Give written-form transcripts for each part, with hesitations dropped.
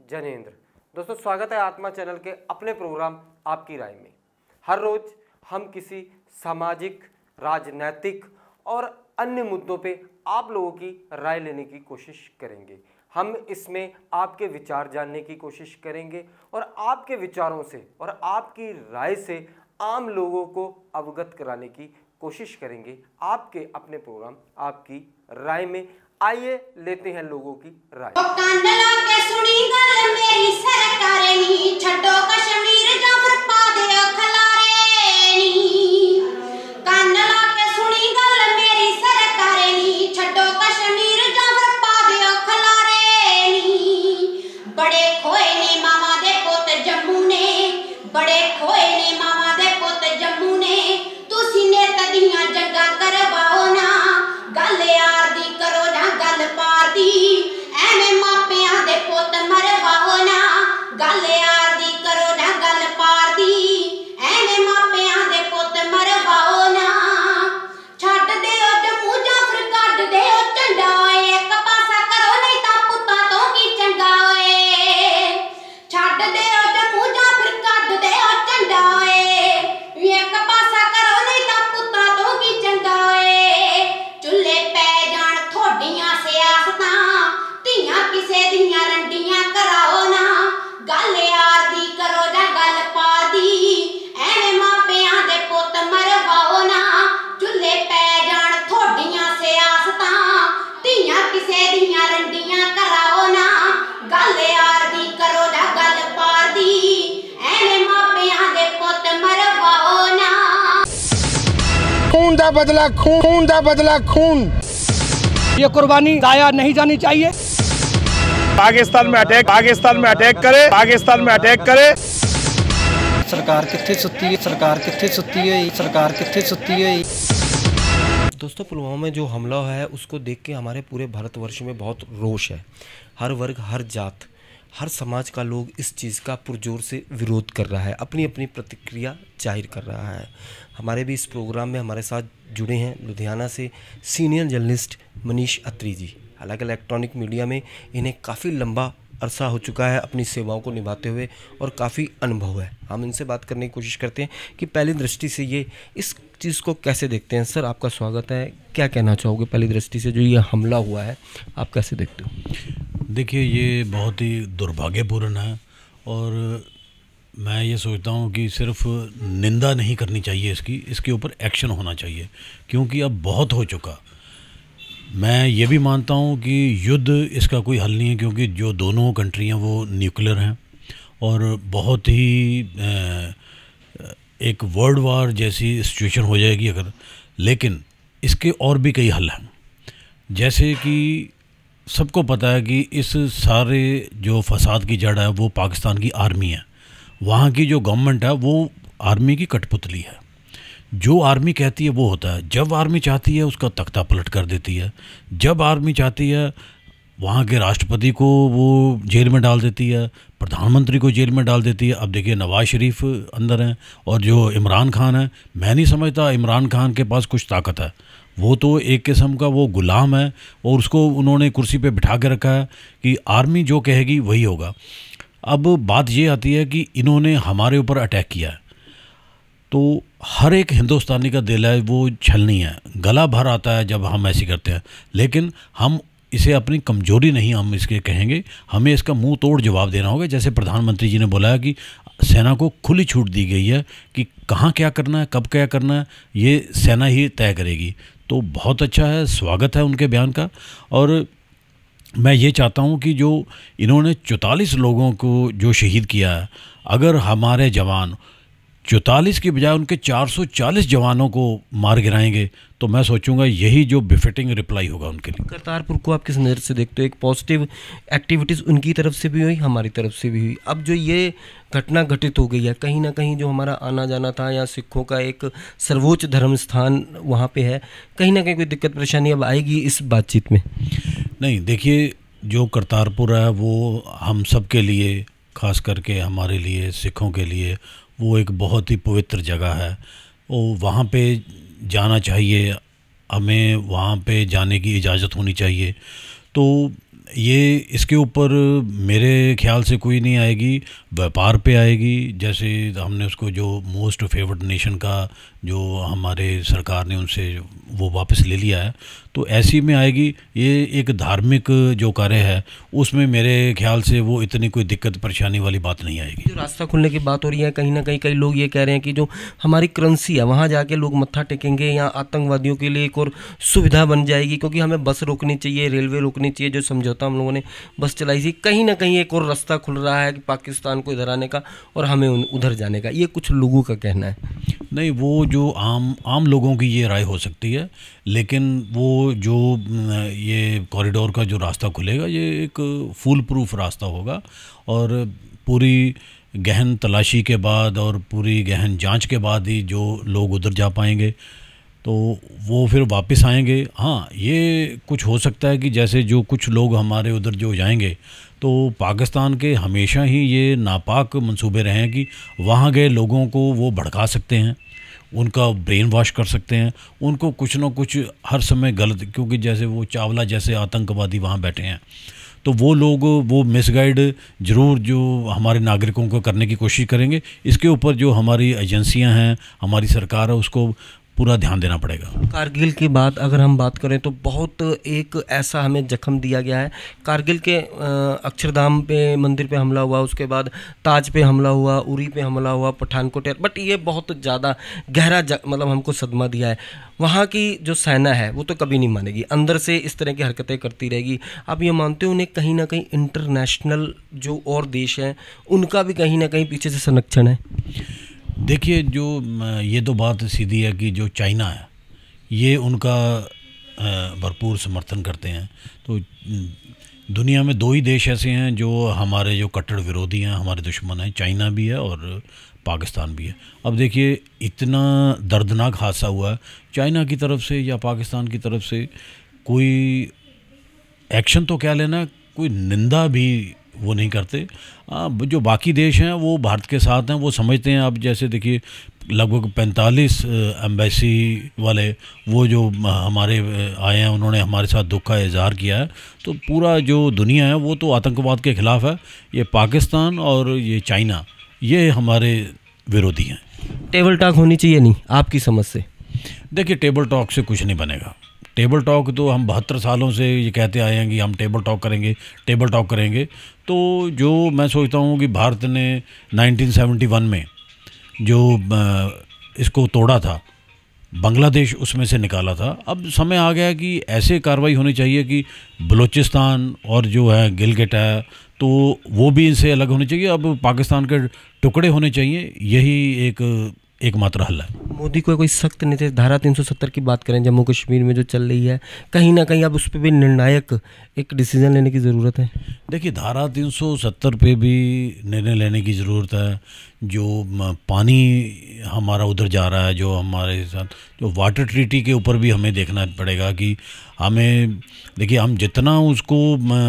जनेंद्र। दोस्तों स्वागत है आत्मा चैनल के अपने प्रोग्राम आपकी राय में। हर रोज हम किसी सामाजिक, राजनैतिक और अन्य मुद्दों पे आप लोगों की राय लेने की कोशिश करेंगे। हम इसमें आपके विचार जानने की कोशिश करेंगे और आपके विचारों से और आपकी राय से आम लोगों को अवगत कराने की कोशिश करेंगे आपके अपने प्रोग्राम आपकी राय में। आइए लेते हैं लोगों की राय। बदला खून दा बदला खून। ये कुर्बानी जाया नहीं जानी चाहिए। पाकिस्तान में अटैक करे, पाकिस्तान में अटैक करे। सरकार कितने सुत्ती है, सरकार कितने सुत्ती है, सरकार कितने सुत्ती है। दोस्तों पुलवामा में जो हमला है उसको देख के हमारे पूरे भारतवर्ष में बहुत रोष है। हर वर्ग, हर जात, हर समाज का लोग इस चीज़ का पुरजोर से विरोध कर रहा है, अपनी अपनी प्रतिक्रिया जाहिर कर रहा है। हमारे भी इस प्रोग्राम में हमारे साथ जुड़े हैं लुधियाना से सीनियर जर्नलिस्ट मनीष अत्री जी। हालांकि इलेक्ट्रॉनिक मीडिया में इन्हें काफ़ी लंबा अरसा हो चुका है अपनी सेवाओं को निभाते हुए और काफ़ी अनुभव है। हम इनसे बात करने की कोशिश करते हैं कि पहली दृष्टि से ये इस चीज़ को कैसे देखते हैं। सर आपका स्वागत है। क्या कहना चाहोगे पहली दृष्टि से जो ये हमला हुआ है आप कैसे देखते हो? देखिए ये बहुत ही दुर्भाग्यपूर्ण है और मैं ये सोचता हूँ कि सिर्फ निंदा नहीं करनी चाहिए इसके ऊपर एक्शन होना चाहिए, क्योंकि अब बहुत हो चुका। मैं ये भी मानता हूँ कि युद्ध इसका कोई हल नहीं है, क्योंकि जो दोनों कंट्रियाँ वो न्यूक्लियर हैं और बहुत ही एक वर्ल्ड वार जैसी सिचुएशन हो जाएगी अगर। लेकिन इसके और भी कई हल हैं, जैसे कि सबको पता है कि इस सारे जो फसाद की जड़ है वो पाकिस्तान की आर्मी है। वहाँ की जो गवर्नमेंट है वो आर्मी की कठपुतली है। जो आर्मी कहती है वो होता है। जब आर्मी चाहती है उसका तख्ता पलट कर देती है। जब आर्मी चाहती है वहाँ के राष्ट्रपति को वो जेल में डाल देती है, प्रधानमंत्री को जेल में डाल देती है। अब देखिए नवाज शरीफ अंदर हैं और जो इमरान खान है, मैं नहीं समझता इमरान खान के पास कुछ ताकत है। वो तो एक किस्म का वो गुलाम है और उसको उन्होंने कुर्सी पे बिठा के रखा है कि आर्मी जो कहेगी वही होगा। अब बात ये आती है कि इन्होंने हमारे ऊपर अटैक किया है, तो हर एक हिंदुस्तानी का दिल है वो छलनी है, गला भर आता है जब हम ऐसे करते हैं। लेकिन हम इसे अपनी कमजोरी नहीं हम इसके कहेंगे, हमें इसका मुंह तोड़ जवाब देना होगा। जैसे प्रधानमंत्री जी ने बोला है कि सेना को खुली छूट दी गई है कि कहाँ क्या करना है, कब क्या करना है, ये सेना ही तय करेगी। तो बहुत अच्छा है, स्वागत है उनके बयान का। और मैं ये चाहता हूँ कि जो इन्होंने 44 लोगों को जो शहीद किया है, अगर हमारे जवान 44 की बजाय उनके 440 जवानों को मार गिराएंगे तो मैं सोचूंगा यही जो बिफिटिंग रिप्लाई होगा उनके लिए। करतारपुर को आप किस नज़र से देखते हो? एक पॉजिटिव एक्टिविटीज़ उनकी तरफ से भी हुई, हमारी तरफ से भी हुई। अब जो ये घटना घटित हो गई है, कहीं ना कहीं जो हमारा आना जाना था या सिखों का एक सर्वोच्च धर्म स्थान वहाँ पे है, कहीं ना कहीं कोई दिक्कत परेशानी अब आएगी इस बातचीत में? नहीं, देखिए जो करतारपुर है वो हम सब के लिए, ख़ास करके हमारे लिए सिखों के लिए वो एक बहुत ही पवित्र जगह है। वो वहाँ पे जाना चाहिए, हमें वहाँ पे जाने की इजाज़त होनी चाहिए। तो ये इसके ऊपर मेरे ख्याल से कोई नहीं आएगी, व्यापार पे आएगी। जैसे हमने उसको जो मोस्ट फेवर्ड नेशन का जो हमारे सरकार ने उनसे वो वापस ले लिया है, तो ऐसी में आएगी। ये एक धार्मिक जो कार्य है उसमें मेरे ख्याल से वो इतनी कोई दिक्कत परेशानी वाली बात नहीं आएगी। जो रास्ता खुलने की बात हो रही है, कहीं ना कहीं कई लोग ये कह रहे हैं कि जो हमारी करेंसी है वहाँ जाके लोग मत्था टेकेंगे या आतंकवादियों के लिए एक और सुविधा बन जाएगी, क्योंकि हमें बस रोकनी चाहिए, रेलवे रोकनी चाहिए। जो समझौता हम लोगों ने बस चलाई थी, कहीं ना कहीं एक और रास्ता खुल रहा है कि पाकिस्तान को इधर आने का और हमें उधर जाने का, ये कुछ लोगों का कहना है। नहीं, वो जो आम लोगों की ये राय हो सकती है, लेकिन वो जो ये कॉरिडोर का जो रास्ता खुलेगा ये एक फुल प्रूफ रास्ता होगा, और पूरी गहन तलाशी के बाद और पूरी गहन जांच के बाद ही जो लोग उधर जा पाएंगे, तो वो फिर वापस आएंगे। हाँ, ये कुछ हो सकता है कि जैसे जो कुछ लोग हमारे उधर जो जाएंगे, तो पाकिस्तान के हमेशा ही ये नापाक मंसूबे रहे हैं कि वहाँ गए लोगों को वो भड़का सकते हैं, उनका ब्रेन वॉश कर सकते हैं, उनको कुछ ना कुछ हर समय गलत, क्योंकि जैसे वो चावला जैसे आतंकवादी वहाँ बैठे हैं, तो वो लोग वो मिसगाइड ज़रूर जो हमारे नागरिकों को करने की कोशिश करेंगे। इसके ऊपर जो हमारी एजेंसियां हैं, हमारी सरकार है, उसको पूरा ध्यान देना पड़ेगा। कारगिल की बात अगर हम बात करें तो बहुत एक ऐसा हमें जख्म दिया गया है। कारगिल के अक्षरधाम पे मंदिर पे हमला हुआ, उसके बाद ताज पे हमला हुआ, उरी पे हमला हुआ, पठानकोट, बट ये बहुत ज़्यादा गहरा मतलब हमको सदमा दिया है। वहाँ की जो सेना है वो तो कभी नहीं मानेगी, अंदर से इस तरह की हरकतें करती रहेगी। आप ये मानते हो उन्हें कहीं ना कहीं इंटरनेशनल जो और देश हैं उनका भी कहीं ना कहीं पीछे से संरक्षण है? देखिए, जो ये तो बात सीधी है कि जो चाइना है ये उनका भरपूर समर्थन करते हैं। तो दुनिया में दो ही देश ऐसे हैं जो हमारे जो कट्टर विरोधी हैं, हमारे दुश्मन हैं, चाइना भी है और पाकिस्तान भी है। अब देखिए, इतना दर्दनाक हादसा हुआ है, चाइना की तरफ से या पाकिस्तान की तरफ से कोई एक्शन तो क्या लेना, कोई निंदा भी वो नहीं करते। जो बाकी देश हैं वो भारत के साथ हैं, वो समझते हैं। अब जैसे देखिए, लगभग 45 एम्बेसी वाले वो जो हमारे आए हैं, उन्होंने हमारे साथ दुख का इजहार किया है। तो पूरा जो दुनिया है वो तो आतंकवाद के ख़िलाफ़ है। ये पाकिस्तान और ये चाइना, ये हमारे विरोधी हैं। टेबल टॉक होनी चाहिए नहीं आपकी समझ से? देखिए, टेबल टॉक से कुछ नहीं बनेगा। टेबल टॉक तो हम 72 सालों से ये कहते आए हैं कि हम टेबल टॉक करेंगे, टेबल टॉक करेंगे। तो जो मैं सोचता हूँ कि भारत ने 1971 में जो इसको तोड़ा था, बांग्लादेश उसमें से निकाला था। अब समय आ गया कि ऐसे कार्रवाई होनी चाहिए कि बलूचिस्तान और जो है गिलगिट है, तो वो भी इनसे अलग होने चाहिए। अब पाकिस्तान के टुकड़े होने चाहिए, यही एकमात्र हल है। मोदी को कोई सख्त नीति, धारा 370 की बात करें जम्मू कश्मीर में जो चल रही है, कहीं ना कहीं अब उस पर भी निर्णायक एक डिसीजन लेने की ज़रूरत है। देखिए, धारा 370 पे भी निर्णय लेने की ज़रूरत है। जो पानी हमारा उधर जा रहा है, जो हमारे साथ जो वाटर ट्रीटी के ऊपर भी हमें देखना पड़ेगा कि हमें, देखिए, हम जितना उसको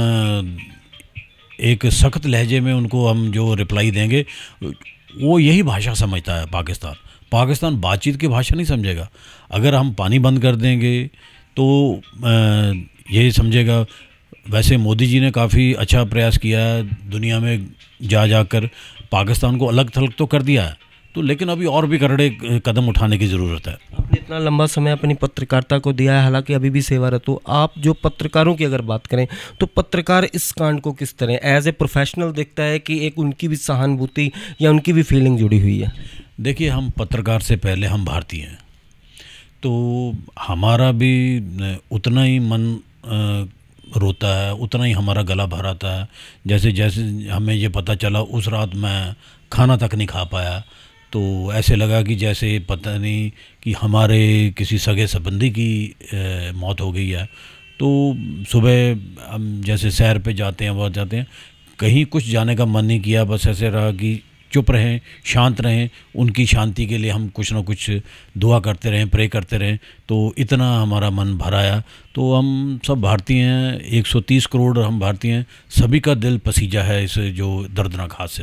एक सख्त लहजे में उनको हम जो रिप्लाई देंगे, वो यही भाषा समझता है पाकिस्तान बातचीत की भाषा नहीं समझेगा। अगर हम पानी बंद कर देंगे तो यही समझेगा। वैसे मोदी जी ने काफ़ी अच्छा प्रयास किया है, दुनिया में जाकर पाकिस्तान को अलग थलग तो कर दिया है, तो लेकिन अभी और भी करड़े कदम उठाने की ज़रूरत है। आपने इतना लंबा समय अपनी पत्रकारिता को दिया है, हालांकि अभी भी सेवारत हो। आप जो पत्रकारों की अगर बात करें तो पत्रकार इस कांड को किस तरह एज ए प्रोफेशनल देखता है कि एक उनकी भी सहानुभूति या उनकी भी फीलिंग जुड़ी हुई है? देखिए, हम पत्रकार से पहले हम भारतीय हैं, तो हमारा भी उतना ही मन रोता है, उतना ही हमारा गला भर आता है। जैसे जैसे हमें ये पता चला, उस रात मैं खाना तक नहीं खा पाया, तो ऐसे लगा कि जैसे पता नहीं कि हमारे किसी सगे संबंधी की मौत हो गई है। तो सुबह हम जैसे सैर पे जाते हैं, बहुत जाते हैं, कहीं कुछ जाने का मन नहीं किया, बस ऐसे रहा कि चुप रहें, शांत रहें, उनकी शांति के लिए हम कुछ ना कुछ दुआ करते रहें, प्रे करते रहें। तो इतना हमारा मन भर आया। तो हम सब भारतीय हैं, 130 करोड़ हम भारतीय हैं, सभी का दिल पसीजा है इस जो दर्दनाक हादसे से।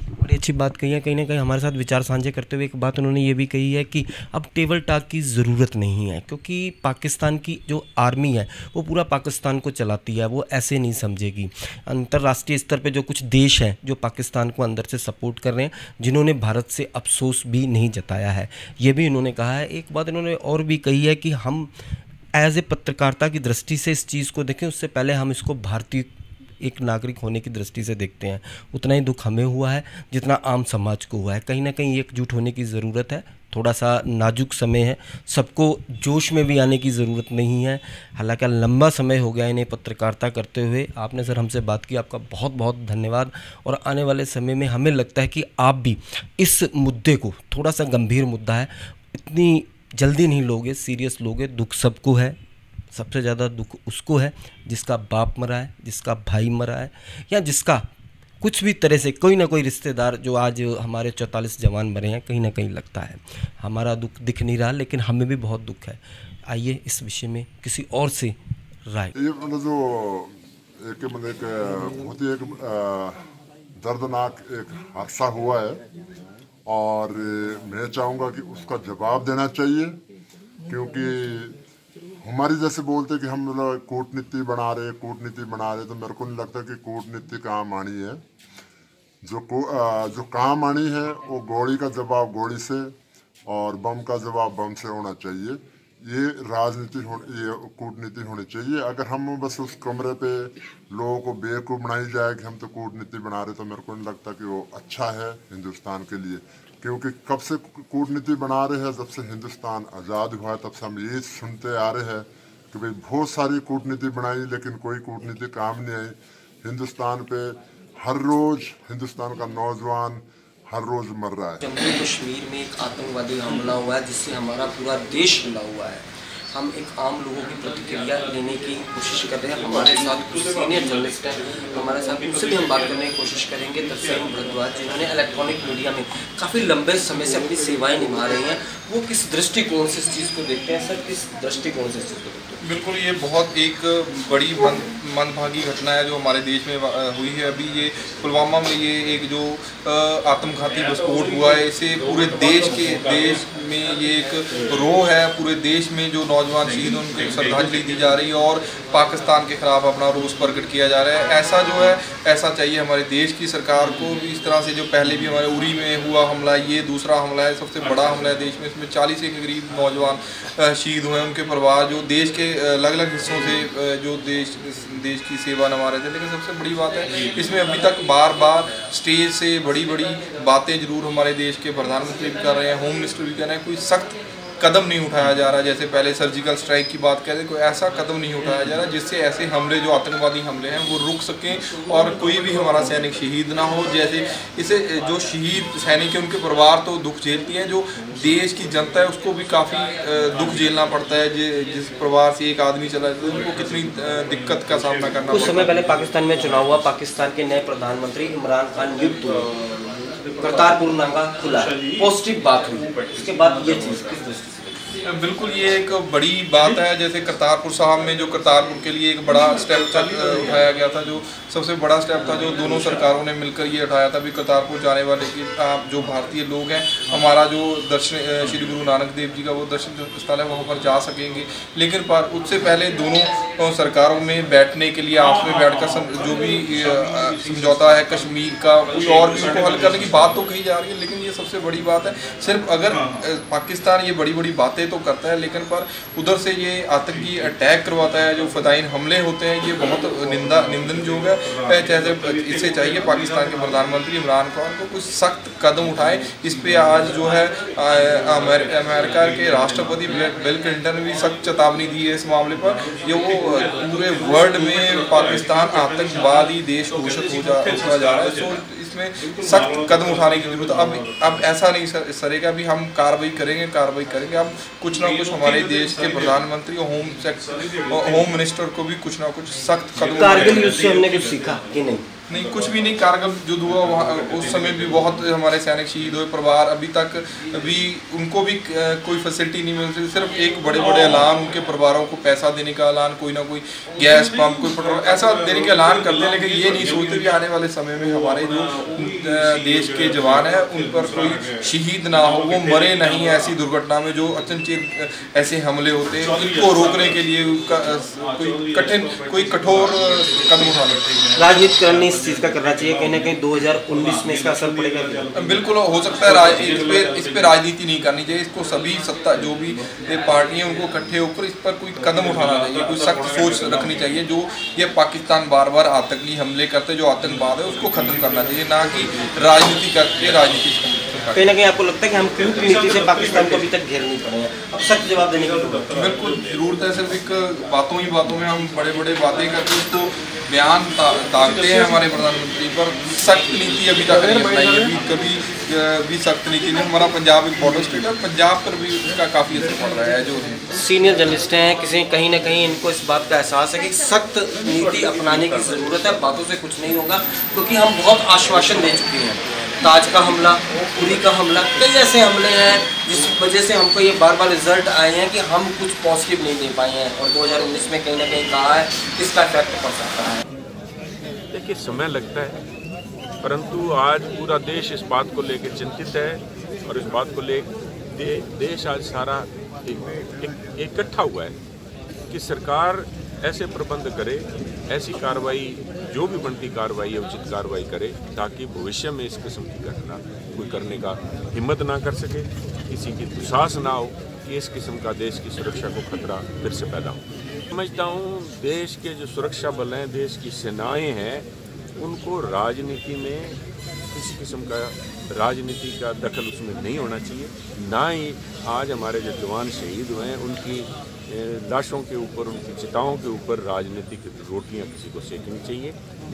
बड़ी अच्छी बात कही है। कहीं ना कहीं हमारे साथ विचार साझे करते हुए एक बात उन्होंने ये भी कही है कि अब टेबल टॉक की ज़रूरत नहीं है, क्योंकि पाकिस्तान की जो आर्मी है वो पूरा पाकिस्तान को चलाती है, वो ऐसे नहीं समझेगी। अंतर्राष्ट्रीय स्तर पे जो कुछ देश हैं जो पाकिस्तान को अंदर से सपोर्ट कर रहे हैं, जिन्होंने भारत से अफसोस भी नहीं जताया है, ये भी इन्होंने कहा है। एक बात इन्होंने और भी कही है कि हम एज ए पत्रकारिता की दृष्टि से इस चीज़ को देखें, उससे पहले हम इसको भारतीय एक नागरिक होने की दृष्टि से देखते हैं। उतना ही दुख हमें हुआ है जितना आम समाज को हुआ है। कहीं ना कहीं एकजुट होने की ज़रूरत है। थोड़ा सा नाजुक समय है, सबको जोश में भी आने की ज़रूरत नहीं है। हालांकि लंबा समय हो गया इन्हें पत्रकारिता करते हुए। आपने सर हमसे बात की, आपका बहुत बहुत धन्यवाद। और आने वाले समय में हमें लगता है कि आप भी इस मुद्दे को, थोड़ा सा गंभीर मुद्दा है, इतनी जल्दी नहीं लोगे, सीरियस लोगे। दुख सबको है, सबसे ज़्यादा दुख उसको है जिसका बाप मरा है, जिसका भाई मरा है, या जिसका कुछ भी तरह से कोई ना कोई रिश्तेदार, जो आज हमारे 44 जवान मरे हैं, कहीं ना कहीं लगता है। हमारा दुख दिख नहीं रहा, लेकिन हमें भी बहुत दुख है। आइए इस विषय में किसी और से राय। ये मतलब जो एक बहुत ही एक दर्दनाक एक हादसा हुआ है, और मैं चाहूँगा कि उसका जवाब देना चाहिए, क्योंकि हमारी जैसे बोलते कि हम मतलब कूटनीति बना रहे, तो मेरे को नहीं लगता कि कूटनीति काम आनी है। जो काम आनी है वो गोली का जवाब गोली से और बम का जवाब बम से होना चाहिए। ये ये कूटनीति होनी चाहिए। अगर हम बस उस कमरे पे लोगों को बेवकूफ़ बनाई जाए कि हम तो कूटनीति बना रहे, तो मेरे को नहीं लगता कि वो अच्छा है हिंदुस्तान के लिए। क्योंकि कब से कूटनीति बना रहे हैं, जब से हिंदुस्तान आज़ाद हुआ है तब से हम ये सुनते आ रहे हैं कि भाई बहुत सारी कूटनीति बनाई, लेकिन कोई कूटनीति काम नहीं आई। हिंदुस्तान पे हर रोज़ हिंदुस्तान का नौजवान हर रोज़ मर रहा है। जम्मू कश्मीर में एक आतंकवादी हमला हुआ है जिससे हमारा पूरा देश हिला हुआ है। हम एक आम लोगों की प्रतिक्रिया लेने की कोशिश कर रहे हैं। हमारे साथ कुछ सीनियर जर्नलिस्ट हैं, हमारे साथ उनसे भी हम बात करने की कोशिश करेंगे। तरसेम भरद्वाज, जिन्होंने इलेक्ट्रॉनिक मीडिया में काफ़ी लंबे समय से अपनी सेवाएं निभा रही हैं, वो किस दृष्टिकोण से इस चीज़ को देखते हैं? सर, किस दृष्टिकोण से इस चीज़ को देखते हैं? बिल्कुल, ये बहुत एक बड़ी मंदभागी घटना है जो हमारे देश में हुई है। अभी ये पुलवामा में ये एक जो आत्मघाती विस्फोट हुआ है, इसे पूरे देश में ये एक रोह है। पूरे देश में जो नौजवान शहीद उनको श्रद्धांजलि दी जा रही है और पाकिस्तान के खिलाफ अपना रोष प्रकट किया जा रहा है। ऐसा जो है ऐसा चाहिए हमारे देश की सरकार को भी। इस तरह से जो पहले भी हमारे उरी में हुआ हमला, ये दूसरा हमला है, सबसे बड़ा हमला है देश में। इसमें 40 के करीब नौजवान शहीद हुए, उनके परिवार जो देश के अलग अलग हिस्सों से जो देश की सेवा निभा रहे थे। लेकिन सबसे बड़ी बात है, इसमें अभी तक बार बार स्टेज से बड़ी बड़ी बातें जरूर हमारे देश के प्रधानमंत्री भी कर रहे हैं, होम मिनिस्टर भी कर रहे हैं, कोई सख्त कदम नहीं उठाया जा रहा। जैसे पहले सर्जिकल स्ट्राइक की बात कहते, कोई ऐसा कदम नहीं उठाया जा रहा जिससे ऐसे हमले जो आतंकवादी हमले हैं वो रुक सकें और कोई भी हमारा सैनिक शहीद ना हो। जैसे इसे जो शहीद सैनिक है उनके परिवार तो दुख झेलती हैं, जो देश की जनता है उसको भी काफ़ी दुख झेलना पड़ता है। जिस परिवार से एक आदमी चला जाता है उनको कितनी दिक्कत का सामना करना पड़ता है। कुछ समय पहले पाकिस्तान में चुनाव हुआ, पाकिस्तान के नए प्रधानमंत्री इमरान खान नियुक्त हुए, करतारपुर नाका खुला, पॉजिटिव बात हुई। इसके बाद ये चीज़ किस दृष्टि से? बिल्कुल, ये एक बड़ी बात है। जैसे करतारपुर साहब में जो करतारपुर के लिए एक बड़ा स्टेप उठाया गया था, जो सबसे बड़ा स्टेप था जो दोनों सरकारों ने मिलकर ये उठाया था। भी करतारपुर जाने वाले कि आप जो भारतीय लोग हैं, हमारा जो दर्शन श्री गुरु नानक देव जी का वो दर्शन स्थल है, वहाँ पर जा सकेंगे। लेकिन पर उससे पहले दोनों सरकारों में बैठने के लिए आपस में बैठकर जो भी समझौता है कश्मीर का, कोई और भी उनको हल करने की बात तो कही जा रही है। लेकिन ये सबसे बड़ी बात है, सिर्फ अगर पाकिस्तान ये बड़ी बड़ी बातें तो करता है, लेकिन पर उधर से ये आतंकी अटैक करवाता है, जो फदाइन हमले होते हैं, ये बहुत निंदनयोग है। जैसे इससे चाहिए पाकिस्तान के प्रधानमंत्री इमरान खान को कुछ सख्त कदम उठाए इस पे। आज जो है अमेरिका के राष्ट्रपति बिल क्लिंटन ने भी सख्त चेतावनी दी है इस मामले पर। ये वो पूरे वर्ल्ड में पाकिस्तान आतंकवादी देश घोषित होता जा रहा है। तो इसमें सख्त कदम उठाने की जरूरत है। अब ऐसा नहीं सरेगा भी हम कार्रवाई करेंगे। अब कुछ ना कुछ हमारे देश के प्रधानमंत्री और होम मिनिस्टर को भी कुछ ना कुछ सख्त कदम। कारगिल युद्ध से हमने कुछ सीखा कि नहीं? नहीं, कुछ भी नहीं। कारगिल युद्ध हुआ वहाँ, उस समय भी बहुत हमारे सैनिक शहीद हुए। परिवार अभी तक भी उनको भी कोई फैसिलिटी नहीं मिलती। सिर्फ एक बड़े बड़े ऐलान, उनके परिवारों को पैसा देने का ऐलान, कोई ना कोई गैस पंप, कोई पेट्रोल ऐसा देने का ऐलान करते हैं, लेकिन ये नहीं सोचते कि आने वाले समय में हमारे जो देश के जवान हैं उन पर कोई शहीद ना हो, वो मरे नहीं ऐसी दुर्घटना में। जो अचनचेत ऐसे हमले होते हैं, इनको रोकने के लिए कोई कठोर कदम उठाने चाहिए। राजनीतिकरण इस चीज़ का करना चाहिए, कहीं ना कहीं 2019 में इसका असर पड़ेगा। बिल्कुल हो सकता है। इस पे राजनीति नहीं करनी चाहिए। इसको सभी सत्ता जो भी पार्टी है उनको इकट्ठे होकर इस पर कोई कदम उठाना चाहिए, कोई सख्त सोच रखनी चाहिए। जो ये पाकिस्तान बार बार आतंकी हमले करते, जो आतंकवाद है उसको खत्म करना चाहिए, ना कि राजनीति करके राजनीति। कहीं ना कहीं आपको लगता है कि हम कूटनीति से पाकिस्तान को अभी तक घेर नहीं पाए हैं, अब सख्त जवाब देने की जरूरत है। बिल्कुल जरूरत है। सिर्फ एक बातों में हम बड़े बड़े बातें करके उसको बयान दागते हैं हमारे प्रधानमंत्री पर। सख्त नीति अभी तक नहीं अपनाई है, अभी कभी भी सख्त नीति नहीं। हमारा पंजाब एक बॉर्डर स्टेट है, पंजाब पर भी उसका काफ़ी असर पड़ रहा है। जो सीनियर जर्नलिस्ट हैं, कहीं ना कहीं इनको इस बात का एहसास है कि सख्त नीति अपनाने की ज़रूरत है, बातों से कुछ नहीं होगा, क्योंकि हम बहुत आश्वासन दे चुके हैं। ताज का हमला, उरी का हमला, कई ऐसे हमले हैं जिस वजह से हमको ये बार बार रिजल्ट आए हैं कि हम कुछ पॉजिटिव नहीं दे पाए हैं, और 2019 में कहीं ना कहीं कहा है इसका इफेक्ट पड़ सकता है। देखिए, समय लगता है, परंतु आज पूरा देश इस बात को लेकर चिंतित है, और इस बात को लेकर देश आज सारा इकट्ठा हुआ है कि सरकार ऐसे प्रबंध करे, ऐसी कार्रवाई जो भी बनती कार्रवाई है उचित कार्रवाई करे, ताकि भविष्य में इस किस्म की घटना कोई करने का हिम्मत ना कर सके, किसी की दुस्साहस ना हो कि इस किस्म का देश की सुरक्षा को खतरा फिर से पैदा हो। समझता हूँ देश के जो सुरक्षा बल हैं, देश की सेनाएं हैं, उनको राजनीति में किसी किस्म का राजनीति का दखल उसमें नहीं होना चाहिए। ना ही आज हमारे जो जवान शहीद हुए हैं उनकी लाशों के ऊपर, उनकी चिताओं के ऊपर राजनीतिक रोटियां किसी को सेकनी चाहिए।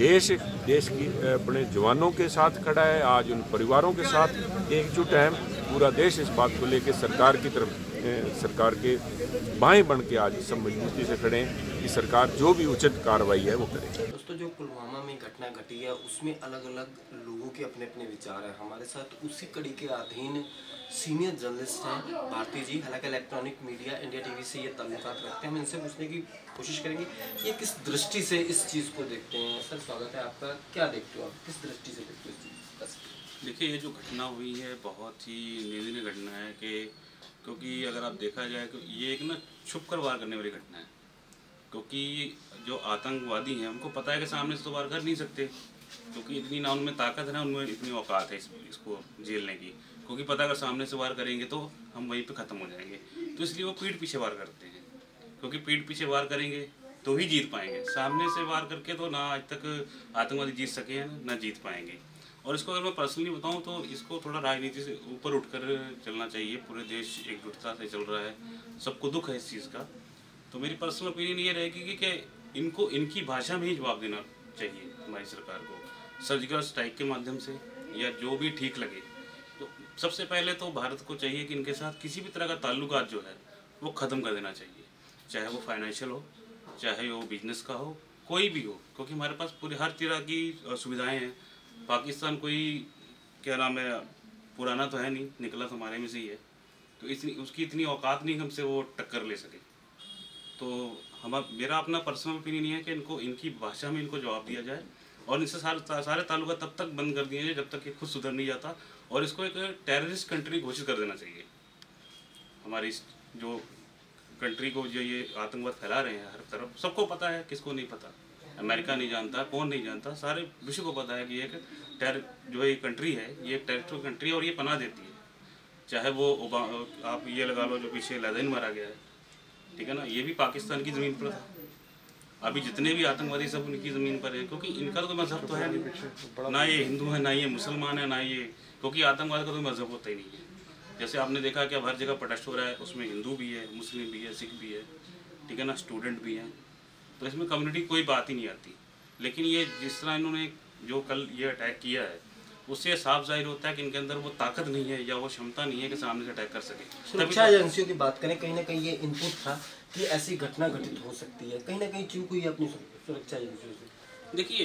देश की अपने जवानों के साथ खड़ा है, आज उन परिवारों के साथ एकजुट है। पूरा देश इस बात को लेकर सरकार की तरफ, सरकार के बाएं बन के आज सब मजबूती से खड़े हैं कि सरकार जो भी उचित कार्रवाई है वो करे। दोस्तों, जो पुलवामा में घटना घटी है उसमें अलग अलग लोगों के अपने अपने विचार हैं। हमारे साथ उसी कड़ी के अधीन सीनियर जर्नलिस्ट हैं भारती जी, हालांकि इलेक्ट्रॉनिक मीडिया इंडिया टीवी से ये ताल्लुकात रखते हैं। हम इनसे पूछने की कोशिश करेंगे ये किस दृष्टि से इस चीज़ को देखते हैं। सर, स्वागत है आपका। क्या देखते हो आप, किस दृष्टि से देखते हो इस चीज़? देखिए, ये जो घटना हुई है बहुत ही निंदनीय घटना है क्योंकि अगर आप देखा जाए तो ये एक ना छुप कर वार करने वाली घटना है, क्योंकि जो आतंकवादी हैं उनको पता है कि सामने से तो वार कर नहीं सकते, क्योंकि इतनी ना उनमें ताकत है ना उनमें इतनी औकात है इसको झेलने की, क्योंकि पता अगर सामने से वार करेंगे तो हम वहीं पे ख़त्म हो जाएंगे। तो इसलिए वो पीठ पीछे वार करते हैं, क्योंकि पीठ पीछे वार करेंगे तो ही जीत पाएंगे। सामने से वार करके तो ना आज तक आतंकवादी जीत सके हैं ना जीत पाएंगे। और इसको अगर मैं पर्सनली बताऊं तो इसको थोड़ा राजनीति से ऊपर उठकर चलना चाहिए। पूरे देश एकजुटता से चल रहा है, सबको दुख है इस चीज़ का। तो मेरी पर्सनल ओपिनियन ये रहेगी कि इनको इनकी भाषा में ही जवाब देना चाहिए हमारी सरकार को, सर्जिकल स्ट्राइक के माध्यम से या जो भी ठीक लगे। तो सबसे पहले तो भारत को चाहिए कि इनके साथ किसी भी तरह का ताल्लुकात जो है वो ख़त्म कर देना चाहिए, चाहे वो फाइनेंशियल हो, चाहे वो बिजनेस का हो, कोई भी हो, क्योंकि हमारे पास पूरी हर तरह की सुविधाएं हैं। पाकिस्तान कोई क्या नाम है पुराना तो है नहीं, निकला तो हमारे में से ही है, तो उसकी इतनी औकात नहीं हमसे वो टक्कर ले सके। तो मेरा अपना पर्सनल ओपिनियन ये है कि इनको इनकी भाषा में इनको जवाब दिया जाए और इनसे सारे ताल्लुका तब तक बंद कर दिए जाए जब तक ये खुद सुधर नहीं जाता, और इसको एक टेररिस्ट कंट्री घोषित कर देना चाहिए। हमारी जो कंट्री को जो ये आतंकवाद फैला रहे हैं हर तरफ, सबको पता है, किसको नहीं पता, अमेरिका नहीं जानता, कौन नहीं जानता, सारे विश्व को पता है कि जो ये कंट्री है ये एक टेररिस्ट कंट्री है और ये पनाह देती है। चाहे वो आप ये लगा लो जो पीछे लादेन मारा गया है, ठीक है ना, ये भी पाकिस्तान की ज़मीन पर था। अभी जितने भी आतंकवादी सब उनकी ज़मीन पर है, क्योंकि इनका तो मजहब तो है नहीं, ना ये हिंदू है ना ये मुसलमान है, ना ये, क्योंकि आतंकवाद का तो मजहब होता ही नहीं है। जैसे आपने देखा कि अब हर जगह प्रोटेस्ट हो रहा है, उसमें हिंदू भी है, मुस्लिम भी है, सिख भी है, ठीक है ना, स्टूडेंट भी हैं, तो इसमें कम्युनिटी कोई बात ही नहीं आती। लेकिन ये जिस तरह इन्होंने जो कल ये अटैक किया है उससे साफ जाहिर होता है कि इनके अंदर वो ताकत नहीं है या वो क्षमता नहीं है कि सामने से अटैक कर सके। सुरक्षा एजेंसियों की बात करें, कहीं ना कहीं ये इनपुट था कि ऐसी घटना घटित हो सकती है, कहीं ना कहीं चूक हुई है अपनी सुरक्षा एजेंसियों से। देखिए,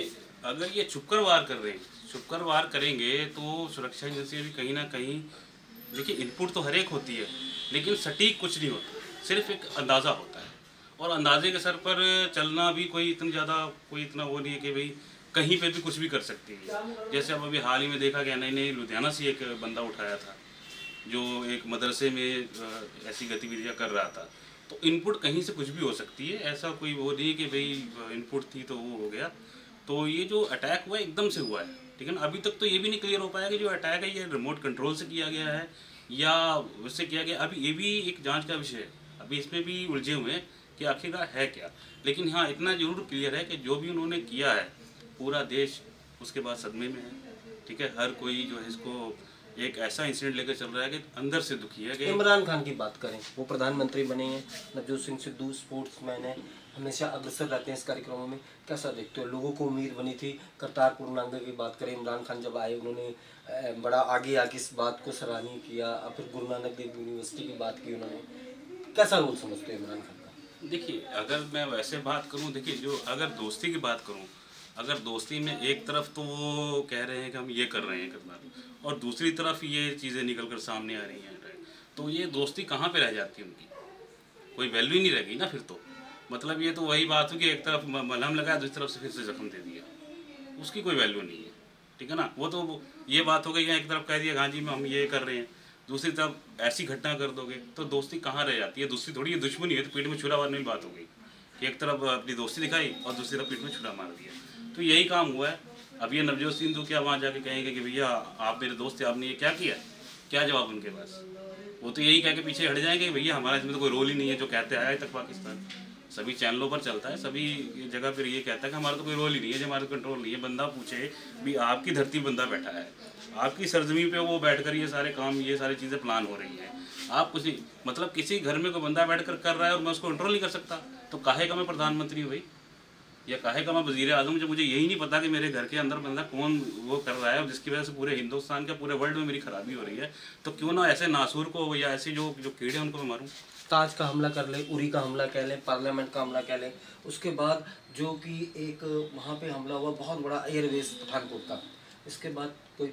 अगर ये छुपकर वार कर रहे हैं, छुपकर वार करेंगे तो सुरक्षा एजेंसी भी कहीं ना कहीं, देखिए इनपुट तो हर एक होती है लेकिन सटीक कुछ नहीं होता, सिर्फ एक अंदाज़ा होता है और अंदाजे के सर पर चलना भी कोई इतना ज़्यादा कोई इतना वो नहीं है कि भाई कहीं पे भी कुछ भी कर सकती है। जैसे अब अभी हाल ही में देखा गया, नई लुधियाना से एक बंदा उठाया था जो एक मदरसे में ऐसी गतिविधियाँ कर रहा था, तो इनपुट कहीं से कुछ भी हो सकती है, ऐसा कोई वो नहीं कि भाई इनपुट थी तो वो हो गया। तो ये जो अटैक हुआ एकदम से हुआ है, ठीक है ना। अभी तक तो ये भी नहीं क्लियर हो पाया कि जो अटैक है ये रिमोट कंट्रोल से किया गया है या उससे किया गया। अभी ये भी एक जांच का विषय है, अभी इसमें भी उलझे हुए हैं कि आखिरकार है क्या। लेकिन हाँ इतना जरूर क्लियर है कि जो भी उन्होंने किया है पूरा देश उसके बाद सदमे में है, ठीक है। हर कोई जो है इसको एक ऐसा इंसिडेंट लेकर चल रहा है कि अंदर से दुखी है कि इमरान खान की बात करें, वो प्रधानमंत्री बने हैं, नवजोत सिंह सिद्धू स्पोर्ट्समैन है, हमेशा अग्रसर रहते हैं इस कार्यक्रमों में, कैसा देखते हो? लोगों को उम्मीद बनी थी। करतारपुर नांगे की बात करें, इमरान खान जब आए उन्होंने बड़ा आगे आके इस बात को सराहनीय किया, फिर गुरु नानक देव यूनिवर्सिटी की बात की उन्होंने, कैसा रोल समझते हो इमरान खान का? देखिए अगर मैं वैसे बात करूं, देखिए जो अगर दोस्ती की बात करूं, अगर दोस्ती में एक तरफ तो वो कह रहे हैं कि हम ये कर रहे हैं करना, और दूसरी तरफ ये चीज़ें निकल कर सामने आ रही हैं, तो ये दोस्ती कहाँ पे रह जाती है उनकी? कोई वैल्यू ही नहीं रहेगी ना फिर तो। मतलब ये तो वही बात हो कि एक तरफ मलहम लगाया दूसरी तरफ से फिर से जख्म दे दिया, उसकी कोई वैल्यू नहीं है, ठीक है ना। वो तो ये बात हो गई है, एक तरफ कह दिया हाँ जी हम ये कर रहे हैं, दूसरी तरफ ऐसी घटना कर दोगे तो दोस्ती कहाँ रह जाती है? दूसरी थोड़ी ये दुश्मनी है, तो पीठ में छुरा मारने की बात हो गई कि एक तरफ अपनी दोस्ती दिखाई और दूसरी तरफ पीठ में छुरा मार दिया। तो यही काम हुआ है। अब ये नवजोत सिंह क्या वहाँ जाके कहेंगे कि भैया आप मेरे दोस्त थे, आपने ये क्या किया? क्या जवाब उनके पास? वो तो यही कह के पीछे हट जाएंगे, भैया हमारा इसमें तो कोई रोल ही नहीं है, जो कहते आया तक पाकिस्तान सभी चैनलों पर चलता है, सभी जगह फिर ये कहता है कि हमारा तो कोई रोल ही नहीं है, जो हमारा कंट्रोल नहीं है। बंदा पूछे भी आपकी धरती बंदा बैठा है, आपकी सरजमी पे वो बैठकर ये सारे काम ये सारी चीज़ें प्लान हो रही हैं, आप कुछ नहीं, मतलब किसी घर में कोई बंदा बैठकर कर रहा है और मैं उसको कंट्रोल नहीं कर सकता, तो काहे का मैं प्रधानमंत्री हूँ भाई, या काहे का मैं वजीर आजम, जब मुझे यही नहीं पता कि मेरे घर के अंदर बंदा कौन वो कर रहा है और जिसकी वजह से पूरे हिंदुस्तान का पूरे वर्ल्ड में मेरी खराबी हो रही है, तो क्यों ना ऐसे नासूर को या ऐसे जो कीड़े उनको मैं मारूँ। ताज का हमला कर ले, उरी का हमला कह लें, पार्लियामेंट का हमला कह लें, उसके बाद जो कि एक वहाँ पे हमला हुआ बहुत बड़ा एयरवेज पठानकोट का, इसके बाद कोई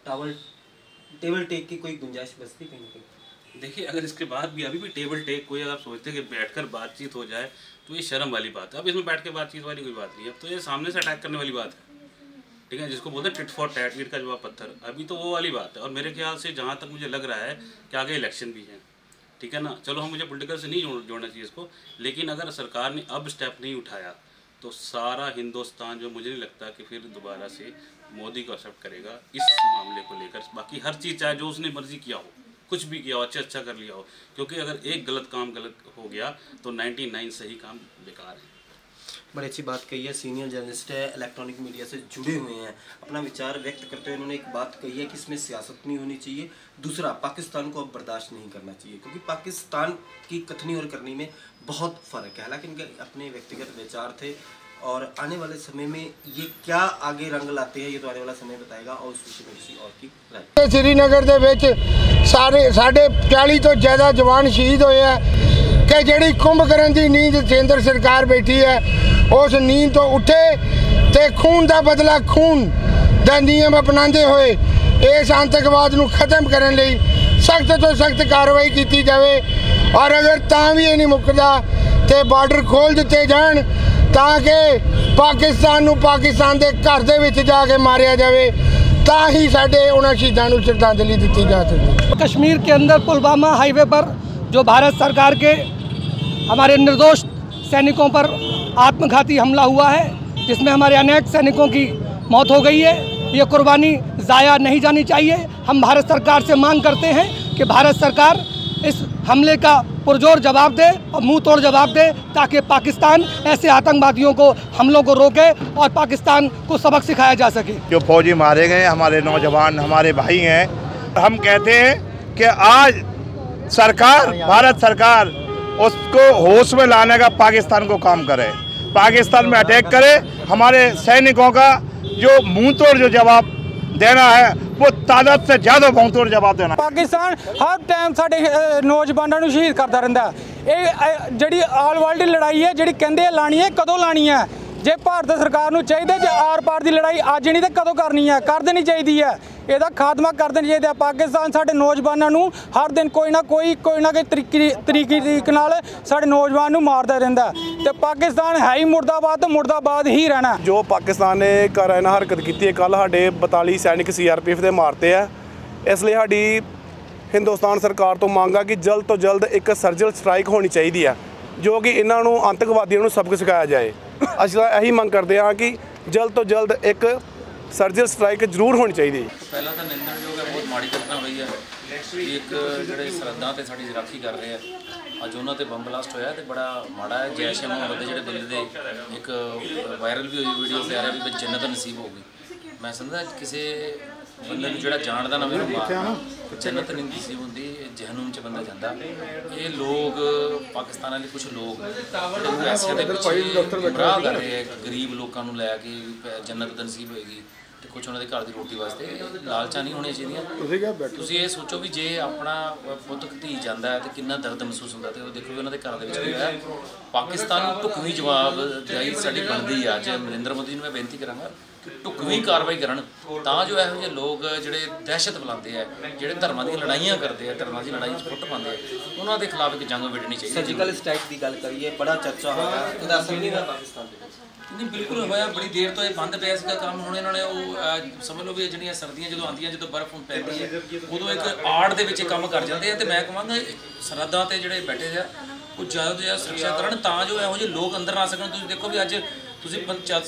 टेबल टेक की कोई गुंजाइश बचती कहीं ना कहीं? देखिए अगर इसके बाद भी अभी भी टेबल टेक कोई अगर आप सोचते हैं कि बैठकर बातचीत हो जाए तो ये शर्म वाली बात है। अब इसमें बैठ के बातचीत वाली कोई बात नहीं है, अब तो ये सामने से अटैक करने वाली बात है, ठीक है, जिसको बोलते हैं टिट फॉर टैट, ईंट का जवाब पत्थर, अभी तो वो वाली बात है। और मेरे ख्याल से जहाँ तक मुझे लग रहा है कि आगे इलेक्शन भी है, ठीक है ना। चलो हम मुझे पॉलिटिकल से नहीं जोड़ना चाहिए इसको, लेकिन अगर सरकार ने अब स्टेप नहीं उठाया तो सारा हिंदुस्तान जो मुझे नहीं लगता कि फिर दोबारा से मोदी को एक्सेप्ट करेगा इस मामले को लेकर। बाकी हर चीज़ चाहे जो उसने मर्जी किया हो, कुछ भी किया हो, अच्छा कर लिया हो, क्योंकि अगर एक गलत काम गलत हो गया तो 99 सही काम बेकार है। बड़ी अच्छी बात कही है, सीनियर जर्नलिस्ट है, इलेक्ट्रॉनिक मीडिया से जुड़े हुए हैं, अपना विचार व्यक्त करते हुए उन्होंने एक बात कही है कि इसमें सियासत नहीं होनी चाहिए। दूसरा, पाकिस्तान को अब बर्दाश्त नहीं करना चाहिए, क्योंकि पाकिस्तान की कथनी और करनी में बहुत फ़र्क है। हालांकि इनके अपने व्यक्तिगत विचार थे और आने वाले समय में ये क्या आगे रंग लाते हैं ये तो आने वाला समय बताएगा। और उस विषय में किसी और की राय। श्रीनगर ਦੇ ਵਿੱਚ साढ़े 40 ਤੋਂ ਜ਼ਿਆਦਾ ਜਵਾਨ ਸ਼ਹੀਦ ਹੋਏ ਆ ਕਿ ਜਿਹੜੀ ਕੁੰਭਕਰਨ ਦੀ ਨੀਂਦ ਕੇਂਦਰ ਸਰਕਾਰ ਬੈਠੀ ਹੈ ਉਸ ਨੀਂਦ ਤੋਂ ਉੱਠੇ ਤੇ ਖੂਨ ਦਾ ਬਦਲਾ ਖੂਨ ਦਾ ਨਿਯਮ ਅਪਣਾਉਂਦੇ ਹੋਏ ਇਸ ਆਤੰਕਵਾਦ ਨੂੰ ਖਤਮ ਕਰਨ ਲਈ ਸਖਤ ਤੋਂ ਸਖਤ ਕਾਰਵਾਈ ਕੀਤੀ ਜਾਵੇ। ਔਰ ਅਗਰ ਤਾਂ ਵੀ ਇਹ ਨਹੀਂ ਮੁੱਕਦਾ ਤੇ ਬਾਰਡਰ ਖੋਲ ਦਿੱਤੇ ਜਾਣ ਤਾਂ ਕਿ ਪਾਕਿਸਤਾਨ ਨੂੰ ਪਾਕਿस्तान ਦੇ ਘਰ ਦੇ ਵਿੱਚ ਜਾ ਕੇ ਮਾਰਿਆ ਜਾਵੇ, ਤਾਂ ही साढ़े उन्होंने शहीदों को श्रद्धांजलि दी जा सकती। कश्मीर के अंदर पुलवामा हाईवे पर जो भारत सरकार के हमारे निर्दोष सैनिकों पर आत्मघाती हमला हुआ है, जिसमें हमारे अनेक सैनिकों की मौत हो गई है, ये कुर्बानी ज़ाया नहीं जानी चाहिए। हम भारत सरकार से मांग करते हैं कि भारत सरकार इस हमले का पुरजोर जवाब दे और मुंह तोड़ जवाब दे, ताकि पाकिस्तान ऐसे आतंकवादियों को हमलों को रोके और पाकिस्तान को सबक सिखाया जा सके। जो फौजी मारे गए हमारे नौजवान हमारे भाई हैं, हम कहते हैं कि आज सरकार भारत सरकार उसको होश में लाने का पाकिस्तान को काम करे, पाकिस्तान में अटैक करे, हमारे सैनिकों का जो मुंह तोड़ जो जवाब देना है वो तादाद से ज़्यादा मुंहतोड़ जवाब देना। पाकिस्तान हर टाइम साडे नौजवानों को शहीद करता रहता है। ये जिहड़ी ऑल वर्ल्ड लड़ाई है, जिहड़ी कहंदे लानी है, कदों लानी है? ਜੇ ਭਾਰਤ ਸਰਕਾਰ ਨੂੰ ਚਾਹੀਦਾ ਜੇ ਆਰ ਪਾਰ ਦੀ ਲੜਾਈ ਅੱਜ ਨਹੀਂ ਤਾਂ ਕਦੋਂ ਕਰਨੀ ਹੈ, ਕਰ ਦੇਣੀ ਚਾਹੀਦੀ ਹੈ। ਇਹਦਾ ਖਾਤਮਾ ਕਰ ਦੇਣਾ ਚਾਹੀਦਾ। ਪਾਕਿਸਤਾਨ ਸਾਡੇ ਨੌਜਵਾਨਾਂ ਨੂੰ ਹਰ ਦਿਨ ਕੋਈ ਨਾ ਕੋਈ ਤਰੀਕੇ ਨਾਲ ਸਾਡੇ ਨੌਜਵਾਨ ਨੂੰ ਮਾਰਦਾ ਰਹਿੰਦਾ ਤੇ ਪਾਕਿਸਤਾਨ ਹੈ ਹੀ ਮੁਰਦਾਬਾਦ ਤੇ ਮੁਰਦਾਬਾਦ ਹੀ ਰਹਿਣਾ। ਜੋ ਪਾਕਿਸਤਾਨ ਨੇ ਕਾਰਾਨਾ ਹਰਕਤ ਕੀਤੀ ਹੈ, ਕੱਲ ਸਾਡੇ 42 ਸੈਨਿਕ CRPF ਦੇ ਮਾਰਤੇ ਆ। ਇਸ ਲਈ ਸਾਡੀ ਹਿੰਦੁਸਤਾਨ ਸਰਕਾਰ ਤੋਂ ਮੰਗ ਆ ਕਿ ਜਲਦ ਤੋਂ ਜਲਦ ਇੱਕ ਸਰਜੀਕਲ ਸਟ੍ਰਾਈਕ ਹੋਣੀ ਚਾਹੀਦੀ ਆ, ਜੋ ਕਿ ਇਹਨਾਂ ਨੂੰ ਆਤੰਕਵਾਦੀਆਂ ਨੂੰ ਸਬਕ ਸਿਖਾਇਆ ਜਾਏ। ਅਸੀਂ ਤਾਂ ਇਹੀ ਮੰਗ ਕਰਦੇ ਹਾਂ ਕਿ ਜਲਦ ਤੋਂ ਜਲਦ ਇੱਕ ਸਰਜੀਕਲ ਸਟ੍ਰਾਈਕ ਜ਼ਰੂਰ ਹੋਣੀ ਚਾਹੀਦੀ ਹੈ। ਪਹਿਲਾਂ ਤਾਂ ਨਿੰਦਣਯੋਗ ਹੈ, ਬਹੁਤ ਮਾੜੀ ਘਟਨਾ ਹੋਈ ਹੈ। ਇੱਕ ਜਿਹੜੇ ਸਰਹੱਦਾਂ ਤੇ ਸਾਡੀ ਰਾਖੀ ਕਰ ਰਹੇ ਆ, ਅੱਜ ਉਹਨਾਂ ਤੇ ਬੰਬ ਬਲਾਸਟ ਹੋਇਆ ਤੇ ਬੜਾ ਮਾੜਾ ਹੈ। ਜੈਸ਼ ਏ ਮੁਹੰਮਦ ਦੇ ਜਿਹੜੇ ਬੰਦੇ ਦੇ ਇੱਕ ਵਾਇਰਲ ਵੀ ਹੋਈ ਵੀਡੀਓ ਤੇ ਆ ਰਿਹਾ ਵੀ ਜੰਨਤ ਨਸੀਬ ਹੋ ਗਈ। ਮੈਂ ਸਮਝਦਾ ਕਿਸੇ ਬੰਦੇ ਨੂੰ ਜਿਹੜਾ ਜਾਣਦਾ ਨਾ ਵੀ ਜੰਨਤ ਨਹੀਂ ਨਸੀਬ ਹੁੰਦੀ, ਜਹਨਮ 'ਚ ਬੰਦਾ ਜਾਂਦਾ। ਇਹ ਲੋਕ ਪਾਕਿਸਤਾਨ ਵਾਲੇ ਕੁਛ ਲੋਕ ਪੈਸਿਆਂ ਦੇ ਪਿੱਛੇ ਗੁੰਮਰਾਹ ਕਰ ਰਹੇ ਆ, ਗਰੀਬ ਲੋਕਾਂ ਨੂੰ ਲੈ ਕੇ ਜੰਨਤ ਨਸੀਬ ਹੋਏਗੀ ਤੇ ਕੁਛ ਉਹਨਾਂ ਦੇ ਘਰ ਦੀ ਰੋਟੀ ਵਾਸਤੇ ਲਾਲਚਾਂ ਨਹੀਂ ਹੋਣੀਆਂ ਚਾਹੀਦੀਆਂ। ਤੁਸੀਂ ਇਹ ਸੋਚੋ ਵੀ ਜੇ ਆਪਣਾ ਪੁੱਤ ਧੀ ਜਾਂਦਾ ਹੈ ਤੇ ਕਿੰਨਾ ਦਰਦ ਮਹਿਸੂਸ ਹੁੰਦਾ ਤੇ ਉਹ ਦੇਖੋ ਵੀ ਉਹਨਾਂ ਦੇ ਘਰ ਦੇ ਵਿੱਚ ਹੋਇਆ। ਪਾਕਿਸਤਾਨ ਨੂੰ ਢੁਕਵੀਂ ਜਵਾਬ ਦਿਆਈ ਸਾਡੀ ਬਣਦੀ ਆ। ਅੱਜ ਨਰਿੰਦਰ ਮੋਦੀ ਨੂੰ ਮੈਂ ਬੇਨਤੀ ਕਰਾਂਗਾ ਕਿ ਢੁਕਵੀਂ ਕਾਰਵਾਈ ਕਰਨ ਤਾਂ ਜੋ ਇਹੋ ਜਿਹੇ ਲੋਕ ਜਿਹੜੇ ਦਹਿਸ਼ਤ ਫੈਲਾਉਂਦੇ ਆ, ਜਿਹੜੇ ਧਰਮਾਂ ਦੀਆਂ ਲੜਾਈਆਂ ਕਰਦੇ ਆ, ਧਰਮਾਂ ਦੀ ਲੜਾਈ 'ਚ ਫੁੱਟ ਪਾਉਂਦੇ ਆ, ਉਹਨਾਂ ਦੇ ਖਿਲਾਫ ਇੱਕ ਜੰਗ ਵਿੱਢਣੀ ਚਾਹੀਦੀ। ਸਰਜੀਕਲ ਸਟ੍ਰਾਈਕ ਦੀ ਗੱਲ ਕਰੀਏ, ਬੜਾ ਚਰਚਾ ਹੋਇਆ, ਉਹਦਾ ਅਸਰ ਨਹੀਂ ਹੋਇਆ ਪਾਕਿਸਤਾਨ ਦੇ ਵਿੱਚ। ਨਹੀਂ, ਬਿਲਕੁਲ ਹੋਇਆ। ਬੜੀ ਦੇਰ ਤੋਂ ਇਹ ਬੰਦ ਪਿਆ ਸੀਗਾ ਕੰਮ। ਹੁਣ ਇਹਨਾਂ ਨੇ ਉਹ ਸਮਝ ਲਓ ਵੀ ਜਿਹੜੀਆਂ ਸਰਦੀਆਂ ਜਦੋਂ ਆਉਂਦੀਆਂ, ਜਦੋਂ ਬਰਫ਼ ਪੈਂਦੀ ਹੈ, ਉਦੋਂ ਇੱਕ ਆੜ ਦੇ ਵਿੱਚ ਕੰਮ ਕਰ ਜਾਂਦੇ ਆ। ਤੇ ਮੈਂ ਕਹਾਂਗਾ ਸਰਹੱਦਾਂ ਤੇ ਜਿਹੜੇ ਬੈਠੇ ਆ ਉਹ ਜ਼ਿਆਦਾ ਤੋਂ ਜ਼ਿਆਦਾ ਸੁਰੱਖਿਆ ਕਰਨ ਤਾਂ ਜੋ ਇਹੋ ਜਿਹੇ ਲੋਕ ਅੰਦਰ ਨਾ ਸਕਣ। ਤੁਸੀਂ ਦੇਖੋ ਵੀ ਅੱਜ ਤੁਸੀਂ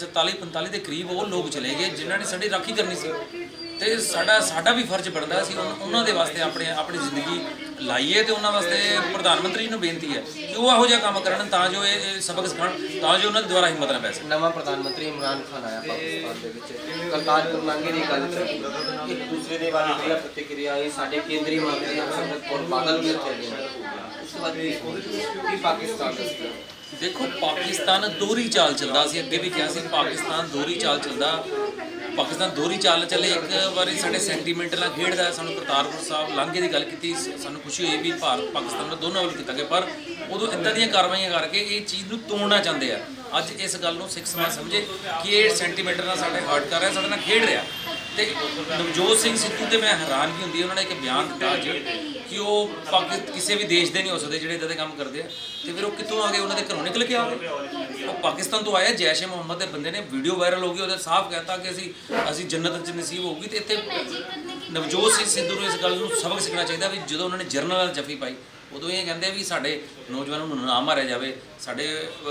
45 ਦੇ ਕਰੀਬ ਉਹ ਲੋਕ ਚਲੇ ਗਏ ਜਿਨ੍ਹਾਂ ਨੇ ਸਾਡੀ ਰਾਖੀ ਕਰਨੀ ਸੀ ਤੇ ਸਾਡਾ ਵੀ ਫਰਜ਼ ਬਣਦਾ ਸੀ ਉਹਨਾਂ ਦੇ ਵਾਸਤੇ ਆਪਣੀ ਜ਼ਿੰਦਗੀ ਲਾਈਏ। ਤੇ ਉਹਨਾਂ ਵਾਸਤੇ ਪ੍ਰਧਾਨ ਮੰਤਰੀ ਨੂੰ ਬੇਨਤੀ ਹੈ ਕਿ ਉਹ ਇਹੋ ਜਿਹਾ ਕੰਮ ਕਰਨ ਤਾਂ ਜੋ ਇਹ ਸਬਕ ਸਿਖਾਉਣ, ਤਾਂ ਜੋ ਉਹਨਾਂ ਦੇ ਦੁਆਰਾ ਹਿੰਮਤ ਨਾ ਪੈ ਸਕੇ। ਨਵਾਂ ਪ੍ਰਧਾਨ ਮੰਤਰੀ ਇਮਰਾਨ ਖਾਨ ਆਇਆ ਪਾਕਿਸਤਾਨ ਦੇ ਵਿੱਚ, ਕਰਤਾਰ ਕਰਨਾਂਗੇ ਦੀ ਗੱਲ ਚੱਲੀ, ਇੱਕ ਦੂਸਰੇ ਦੇ ਬਾਰੇ ਮੇਰਾ ਪ੍ਰਤੀਕਿਰਿਆ ਇਹ ਸਾਡੇ ਕੇਂਦਰੀ ਮੰਤਰੀ ਹਰਸਿਮਰਤ ਕੌਰ ਬਾਦਲ ਵੀ ਇੱਥੇ ਆਏ ਨੇ। ਉਸ ਤੋਂ ਬਾਅਦ ਕੀ ਪਾਕਿਸਤਾਨ ਦਾ ਦੇਖੋ, ਪਾਕਿਸਤਾਨ ਦੋਹਰੀ ਚਾਲ ਚੱਲਦਾ ਸੀ। ਅੱਗੇ ਵੀ ਕਿਹਾ ਸੀ ਪਾਕਿਸਤਾਨ ਦੋਹਰੀ ਚਾਲ ਚੱਲਦਾ। ਪਾਕਿਸਤਾਨ ਦੋਹਰੀ ਚਾਲ ਚੱਲੇ। ਇੱਕ ਵਾਰੀ ਸਾਡੇ ਸੈਂਟੀਮੈਂਟ ਨਾਲ ਖੇਡਦਾ। ਸਾਨੂੰ ਕਰਤਾਰਪੁਰ ਸਾਹਿਬ ਲਾਂਘੇ ਦੀ ਗੱਲ ਕੀਤੀ, ਸਾਨੂੰ ਖੁਸ਼ੀ ਹੋਈ ਵੀ ਭਾਰਤ ਪਾਕਿਸਤਾਨ ਨਾਲ ਦੋਨਾਂ ਵੱਲ ਕੀਤਾ ਗਿਆ, ਪਰ ਉਦੋਂ ਇੱਦਾਂ ਦੀਆਂ ਕਾਰਵਾਈਆਂ ਕਰਕੇ ਇਹ ਚੀਜ਼ ਨੂੰ ਤੋੜਨਾ ਚਾਹੁੰਦੇ ਆ। ਅੱਜ ਇਸ ਗੱਲ ਨੂੰ ਸਿੱਖ ਸਮਾਜ ਸਮਝੇ ਕਿ ਇਹ ਸੈਂਟੀਮੈਂਟ ਨਾਲ ਸਾਡੇ ਹਰਟ ਕਰ ਰਿਹਾ, ਸਾਡੇ ਨਾਲ ਖੇਡ ਰਿਹਾ। ਤੇ ਨਵਜੋਤ ਸਿੰਘ ਸਿੱਧੂ ਤੇ ਮੈਂ ਹੈਰਾਨਗੀ ਹੁੰਦੀ ਹੈ, ਉਹਨਾਂ ਨੇ ਇੱਕ ਬਿਆਨ ਦਿੱਤਾ ਅੱਜ ਕਿ ਉਹ ਕਿਸੇ ਵੀ ਦੇਸ਼ ਦੇ ਨਹੀਂ ਹੋ ਸਕਦੇ ਜਿਹੜੇ ਇੱਦਾਂ ਦੇ ਕੰਮ ਕਰਦੇ ਆ। ਤੇ ਫਿਰ ਉਹ ਕਿੱਥੋਂ ਆ ਗਏ? ਉਹਨਾਂ ਦੇ ਘਰੋਂ ਨਿਕਲ ਕੇ ਆ ਗਏ। ਉਹ ਪਾਕਿਸਤਾਨ ਤੋਂ ਆਏ। ਜੈਸ਼ ਏ ਮੁਹੰਮਦ ਦੇ ਬੰਦੇ ਨੇ ਵੀਡੀਓ ਵਾਇਰਲ ਹੋ ਗਈ, ਉਹਦੇ ਸਾਫ਼ ਕਹਿਤਾ ਕਿ ਅਸੀਂ ਜੰਨਤ 'ਚ ਨਸੀਬ ਹੋਊਗੀ। ਤੇ ਇੱਥੇ ਨਵਜੋਤ ਸਿੰਘ ਸਿੱਧੂ ਨੂੰ ਇਸ ਗੱਲ ਨੂੰ ਸਬਕ ਸਿੱਖਣਾ ਚਾਹੀਦਾ ਵੀ ਜਦੋਂ ਉਹਨਾਂ ਨੇ ਜਰਨਲ ਨਾਲ ਜੱਫੀ ਪਾਈ ਉਦੋਂ ਇਹ ਕਹਿੰਦੇ ਵੀ ਸਾਡੇ ਨੌਜਵਾਨਾਂ ਨੂੰ ਨਾ ਮਾਰਿਆ ਜਾਵੇ, ਸਾਡੇ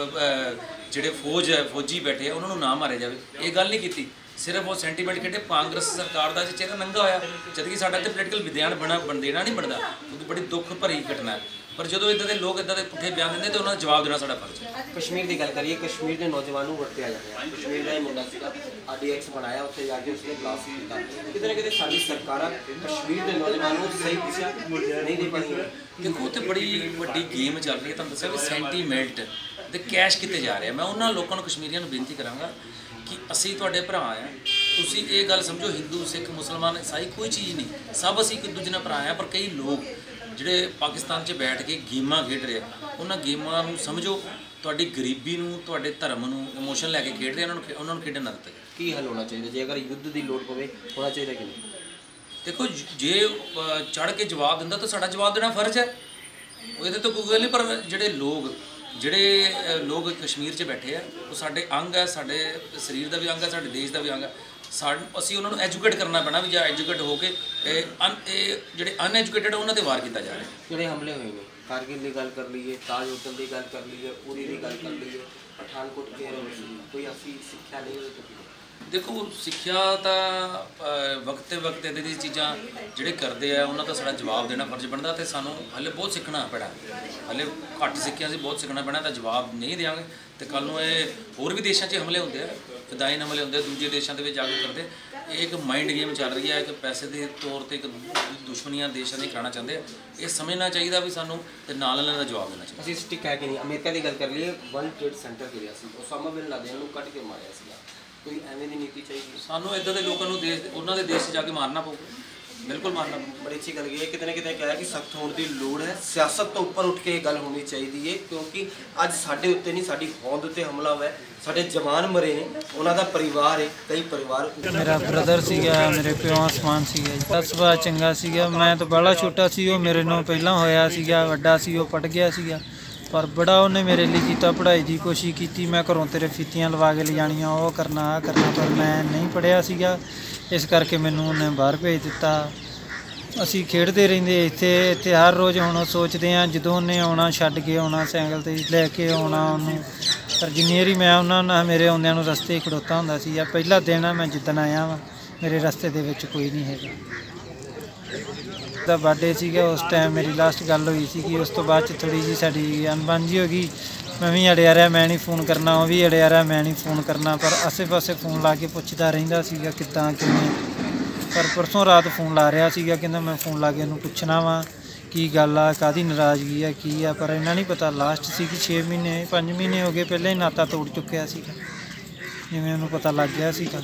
ਜਿਹੜੇ ਫੌਜੀ ਬੈਠੇ ਆ ਉਹਨਾਂ ਨੂੰ ਨਾ ਮਾਰਿਆ ਜਾਵੇ। ਇਹ ਗੱਲ ਨਹੀਂ ਕੀਤੀ, ਸਿਰਫ ਉਹ ਸੈਂਟੀਮੈਂਟ ਖੇਡੇ। ਕਾਂਗਰਸ ਸਰਕਾਰ ਦਾ ਚਿਹਰਾ ਨੰਗਾ ਹੋਇਆ, ਜਦ ਕਿ ਸਾਡਾ ਤੇ ਪੋਲੀਟੀਕਲ ਵਿਦਿਆਨ ਦੇਣਾ ਨਹੀਂ ਬਣਦਾ, ਕਿਉਂਕਿ ਬੜੀ ਦੁੱਖ ਭਰੀ ਘਟਨਾ ਹੈ। ਪਰ ਜਦੋਂ ਇੱਦਾਂ ਦੇ ਲੋਕ ਇੱਦਾਂ ਦੇ ਪੁੱਠੇ ਬਿਆਨ ਦਿੰਦੇ ਤੇ ਉਹਨਾਂ ਦਾ ਜਵਾਬ ਦੇਣਾ ਸਾਡਾ ਫਰਜ਼ ਹੈ। ਕਸ਼ਮੀਰ ਦੀ ਗੱਲ ਕਰੀਏ, ਕਸ਼ਮੀਰ ਦੇ ਨੌਜਵਾਨ ਨੂੰ ਵਰਤਿਆ ਜਾ ਰਿਹਾ। ਕਸ਼ਮੀਰ ਦਾ ਇਹ ਮੁੰਡਾ ਸੀਗਾ, RDX ਬਣਾਇਆ, ਉੱਥੇ ਜਾ ਕੇ ਉਸਨੇ ਬਲਾਸਟ ਕੀਤਾ। ਕਿਤੇ ਨਾ ਕਿਤੇ ਸਾਡੀ ਸਰਕਾਰਾਂ ਕਸ਼ਮੀਰ ਦੇ ਨੌਜਵਾਨ ਨੂੰ ਸਹੀ ਦਿਸ਼ਾ ਨਹੀਂ ਦੇ ਪਾਈਆਂ। ਦੇਖੋ, ਉੱਥੇ ਬੜੀ ਵੱਡੀ ਗੇਮ ਚੱਲ ਰਹੀ ਹੈ। ਤੁਹਾਨੂੰ ਦੱਸਿਆ ਵੀ ਸੈਂਟੀਮੈਂਟ ਤੇ ਕੈਸ਼ ਕਿਤੇ ਜਾ ਰਿਹਾ। ਮੈਂ ਉਹਨਾਂ ਲੋਕਾਂ ਨੂੰ, ਕਸ਼ਮੀਰੀਆਂ ਨੂੰ ਬੇਨਤੀ ਕਰਾਂਗਾ ਕਿ ਅਸੀਂ ਤੁਹਾਡੇ ਭਰਾ ਆ। ਤੁਸੀਂ ਇਹ ਗੱਲ ਸਮਝੋ, ਹਿੰਦੂ ਸਿੱਖ ਮੁਸਲਮਾਨ ਈਸਾਈ ਕੋਈ ਚੀਜ਼ ਨਹੀਂ, ਸਭ ਅਸੀਂ ਇੱਕ ਦੂਜੇ ਨਾਲ ਭਰਾ ਆ। ਪਰ ਕਈ ਲੋਕ ਜਿਹੜੇ ਪਾਕਿਸਤਾਨ 'ਚ ਬੈਠ ਕੇ ਗੇਮਾਂ ਖੇਡ ਰਹੇ ਆ, ਉਹਨਾਂ ਗੇਮਾਂ ਨੂੰ ਸਮਝੋ ਤੁਹਾਡੀ ਗਰੀਬੀ ਨੂੰ, ਤੁਹਾਡੇ ਧਰਮ ਨੂੰ ਇਮੋਸ਼ਨ ਲੈ ਕੇ ਖੇਡ ਰਹੇ, ਉਹਨਾਂ ਨੂੰ ਖੇਡਣ ਨਾ ਦਿੱਤਾ। ਕੀ ਹੱਲ ਹੋਣਾ ਚਾਹੀਦਾ? ਜੇ ਅਗਰ ਯੁੱਧ ਦੀ ਲੋੜ ਪਵੇ ਹੋਣਾ ਚਾਹੀਦਾ ਕਿ ਨਹੀਂ? ਦੇਖੋ, ਜੇ ਚੜ੍ਹ ਕੇ ਜਵਾਬ ਦਿੰਦਾ ਤਾਂ ਸਾਡਾ ਜਵਾਬ ਦੇਣਾ ਫਰਜ਼ ਹੈ, ਇਹਦੇ ਤੋਂ ਕੋਈ ਗੱਲ ਨਹੀਂ। ਪਰ ਜਿਹੜੇ ਲੋਕ ਕਸ਼ਮੀਰ 'ਚ ਬੈਠੇ ਆ ਉਹ ਸਾਡੇ ਅੰਗ ਹੈ, ਸਾਡੇ ਸਰੀਰ ਦਾ ਵੀ ਅੰਗ ਹੈ, ਸਾਡੇ ਦੇਸ਼ ਦਾ ਵੀ ਅੰਗ ਹੈ। ਅਸੀਂ ਉਹਨਾਂ ਨੂੰ ਐਜੂਕੇਟ ਕਰਨਾ ਪੈਣਾ ਵੀ ਜਾਂ ਐਜੂਕੇਟ ਹੋ ਕੇ ਇਹ ਜਿਹੜੇ ਅਨਐਜੂਕੇਟਡ ਉਹਨਾਂ 'ਤੇ ਵਾਰ ਕੀਤਾ ਜਾ ਰਿਹਾ। ਜਿਹੜੇ ਹਮਲੇ ਹੋਏ ਨੇ, ਕਾਰਗਿਲ ਦੀ ਗੱਲ ਕਰ ਲਈਏ, ਤਾਜ ਹੋਟਲ ਦੀ ਗੱਲ ਕਰ ਲਈਏ, ਉਰੀ ਦੀ ਗੱਲ ਕਰ ਲਈਏ, ਪਠਾਨਕੋਟ ਕੇ ਕੋਈ ਅਸੀਂ ਸਿੱਖਿਆ ਨਹੀਂ ਉਹਦੇ ਤੋਂ? ਦੇਖੋ, ਸਿੱਖਿਆ ਤਾਂ ਵਕਤ ਇਹਦੇ ਦੀ ਚੀਜ਼ਾਂ ਜਿਹੜੇ ਕਰਦੇ ਆ ਉਹਨਾਂ ਦਾ ਸਾਡਾ ਜਵਾਬ ਦੇਣਾ ਫਰਜ਼ ਬਣਦਾ। ਤੇ ਸਾਨੂੰ ਹਲੇ ਬਹੁਤ ਸਿੱਖਣਾ ਪੈਣਾ, ਹਲੇ ਘੱਟ ਸਿੱਖਿਆ ਸੀ, ਬਹੁਤ ਸਿੱਖਣਾ ਪੈਣਾ। ਤਾਂ ਜਵਾਬ ਨਹੀਂ ਦੇਵਾਂਗੇ ਤੇ ਕੱਲ੍ਹ ਨੂੰ ਇਹ ਹੋਰ ਵੀ ਦੇਸ਼ਾਂ 'ਚ ਹਮਲੇ ਹੁੰਦੇ ਆ, ਫਿਦਾਇਨ ਹਮਲੇ ਹੁੰਦੇ ਆ, ਦੂਜੇ ਦੇਸ਼ਾਂ ਦੇ ਵਿੱਚ ਜਾ ਕੇ ਕਰਦੇ। ਇਹ ਇੱਕ ਮਾਈਂਡ ਗੇਮ ਚੱਲ ਰਹੀ ਹੈ, ਇੱਕ ਪੈਸੇ ਦੇ ਤੌਰ 'ਤੇ ਇੱਕ ਦੁਸ਼ਮਣੀਆਂ ਦੇਸ਼ਾਂ ਦੀ ਕਰਾਉਣਾ ਚਾਹੁੰਦੇ ਆ। ਇਹ ਸਮਝਣਾ ਚਾਹੀਦਾ ਵੀ ਸਾਨੂੰ ਤੇ ਨਾਲ ਦਾ ਜਵਾਬ ਦੇਣਾ ਚਾਹੀਦਾ। ਅਸੀਂ ਸਟਿਕ ਹੈ ਕਿ ਨਹੀਂ? ਅਮਰੀਕਾ ਦੀ ਗੱਲ ਕਰ ਲਈਏ, ਵਰਲਡ ਟ੍ਰੇਡ ਸੈਂਟਰ ਗਿਰਿਆ ਸੀ, ਉਸਾਮਾ ਬਿਨ ਲਾਦਨ ਨੂੰ ਕੱਢ ਕੇ ਮਾਰਿਆ ਸੀਗਾ। ਕੋਈ ਐਵੇਂ ਦੀ ਨੀਤੀ ਚਾਹੀਦੀ? ਸਾਨੂੰ ਇੱਦਾਂ ਦੇ ਲੋਕਾਂ ਨੂੰ ਉਹਨਾਂ ਦੇ ਦੇਸ਼ 'ਚ ਜਾ ਕੇ ਮਾਰਨਾ ਪਊਗਾ, ਬਿਲਕੁਲ ਮਾਰਨਾ ਪਊਗਾ। ਬੜੀ ਅੱਛੀ ਗੱਲ ਗਈ ਹੈ। ਕਿਤੇ ਨਾ ਕਿਤੇ ਕਿਹਾ ਕਿ ਸਖਤ ਹੋਣ ਦੀ ਲੋੜ ਹੈ, ਸਿਆਸਤ ਤੋਂ ਉੱਪਰ ਉੱਠ ਕੇ ਇਹ ਗੱਲ ਹੋਣੀ ਚਾਹੀਦੀ ਹੈ, ਕਿਉਂਕਿ ਅੱਜ ਸਾਡੇ ਉੱਤੇ ਨਹੀਂ ਸਾਡੀ ਹੋਂਦ ਉੱਤੇ ਹਮਲਾ ਹੋਇਆ, ਸਾਡੇ ਜਵਾਨ ਮਰੇ ਨੇ, ਉਹਨਾਂ ਦਾ ਪਰਿਵਾਰ ਹੈ, ਕਈ ਪਰਿਵਾਰ। ਮੇਰਾ ਬ੍ਰਦਰ ਸੀਗਾ, ਮੇਰੇ ਪਿਓ ਆਸਮਾਨ ਸੀਗਾ ਜੀ। ਦਾ ਸੁਭਾਅ ਚੰਗਾ ਸੀਗਾ। ਮੈਂ ਤਾਂ ਬੜਾ ਛੋਟਾ ਸੀ, ਉਹ ਮੇਰੇ ਨਾਲ ਪਹਿਲਾਂ ਹੋਇਆ ਸੀਗਾ, ਵੱਡਾ ਸੀ, ਉਹ ਪੜ ਗਿਆ ਸੀਗਾ, ਪਰ ਬੜਾ ਉਹਨੇ ਮੇਰੇ ਲਈ ਕੀਤਾ, ਪੜ੍ਹਾਈ ਦੀ ਕੋਸ਼ਿਸ਼ ਕੀਤੀ। ਮੈਂ ਘਰੋਂ ਤੇਰੇ ਫੀਤੀਆਂ ਲਵਾ ਕੇ ਲਿਜਾਣੀਆਂ, ਉਹ ਕਰਨਾ ਆਹ ਕਰਨਾ, ਪਰ ਮੈਂ ਨਹੀਂ ਪੜ੍ਹਿਆ ਸੀਗਾ, ਇਸ ਕਰਕੇ ਮੈਨੂੰ ਉਹਨੇ ਬਾਹਰ ਭੇਜ ਦਿੱਤਾ। ਅਸੀਂ ਖੇਡਦੇ ਰਹਿੰਦੇ ਇੱਥੇ ਹਰ ਰੋਜ਼। ਹੁਣ ਸੋਚਦੇ ਹਾਂ ਜਦੋਂ ਉਹਨੇ ਆਉਣਾ, ਛੱਡ ਕੇ ਆਉਣਾ, ਸਾਈਕਲ 'ਤੇ ਲੈ ਕੇ ਆਉਣਾ ਉਹਨੂੰ, ਪਰ ਜਿੰਨੀ ਵਾਰੀ ਮੈਂ ਉਹਨਾਂ ਨਾਲ ਮੇਰੇ ਆਉਂਦਿਆਂ ਨੂੰ ਰਸਤੇ ਖੜੋਤਾ ਹੁੰਦਾ ਸੀ। ਜਾਂ ਪਹਿਲਾ ਦਿਨ ਆ ਮੈਂ ਜਿੱਦਣ ਆਇਆ ਵਾਂ, ਮੇਰੇ ਰਸਤੇ ਦੇ ਵਿੱਚ ਕੋਈ ਨਹੀਂ ਹੈਗਾ। ਦਾ ਬਰਥਡੇ ਸੀਗਾ, ਉਸ ਟਾਈਮ ਮੇਰੀ ਲਾਸਟ ਗੱਲ ਹੋਈ ਸੀਗੀ। ਉਸ ਤੋਂ ਬਾਅਦ 'ਚ ਥੋੜ੍ਹੀ ਜਿਹੀ ਸਾਡੀ ਅਣਬਣ ਜਿਹੀ ਹੋ ਗਈ। ਮੈਂ ਵੀ ਅੜਿਆ ਰਿਹਾ, ਮੈਂ ਨਹੀਂ ਫੋਨ ਕਰਨਾ, ਉਹ ਵੀ ਅੜਿਆ ਰਿਹਾ, ਮੈਂ ਨਹੀਂ ਫੋਨ ਕਰਨਾ, ਪਰ ਆਸੇ ਪਾਸੇ ਫੋਨ ਲਾ ਕੇ ਪੁੱਛਦਾ ਰਹਿੰਦਾ ਸੀਗਾ ਕਿੱਦਾਂ ਕਿਵੇਂ। ਪਰ ਪਰਸੋਂ ਰਾਤ ਫੋਨ ਲਾ ਰਿਹਾ ਸੀਗਾ, ਕਹਿੰਦਾ ਮੈਂ ਫੋਨ ਲਾ ਕੇ ਉਹਨੂੰ ਪੁੱਛਣਾ ਵਾ ਕੀ ਗੱਲ ਆ, ਕਾਹਦੀ ਨਾਰਾਜ਼ਗੀ ਆ, ਕੀ ਆ, ਪਰ ਇਹਨਾਂ ਨਹੀਂ ਪਤਾ। ਲਾਸਟ ਸੀ ਕਿ 6 ਮਹੀਨੇ 5 ਮਹੀਨੇ ਹੋ ਗਏ ਪਹਿਲਾਂ ਹੀ ਨਾਤਾ ਤੋੜ ਚੁੱਕਿਆ ਸੀਗਾ, ਜਿਵੇਂ ਉਹਨੂੰ ਪਤਾ ਲੱਗ ਗਿਆ ਸੀਗਾ।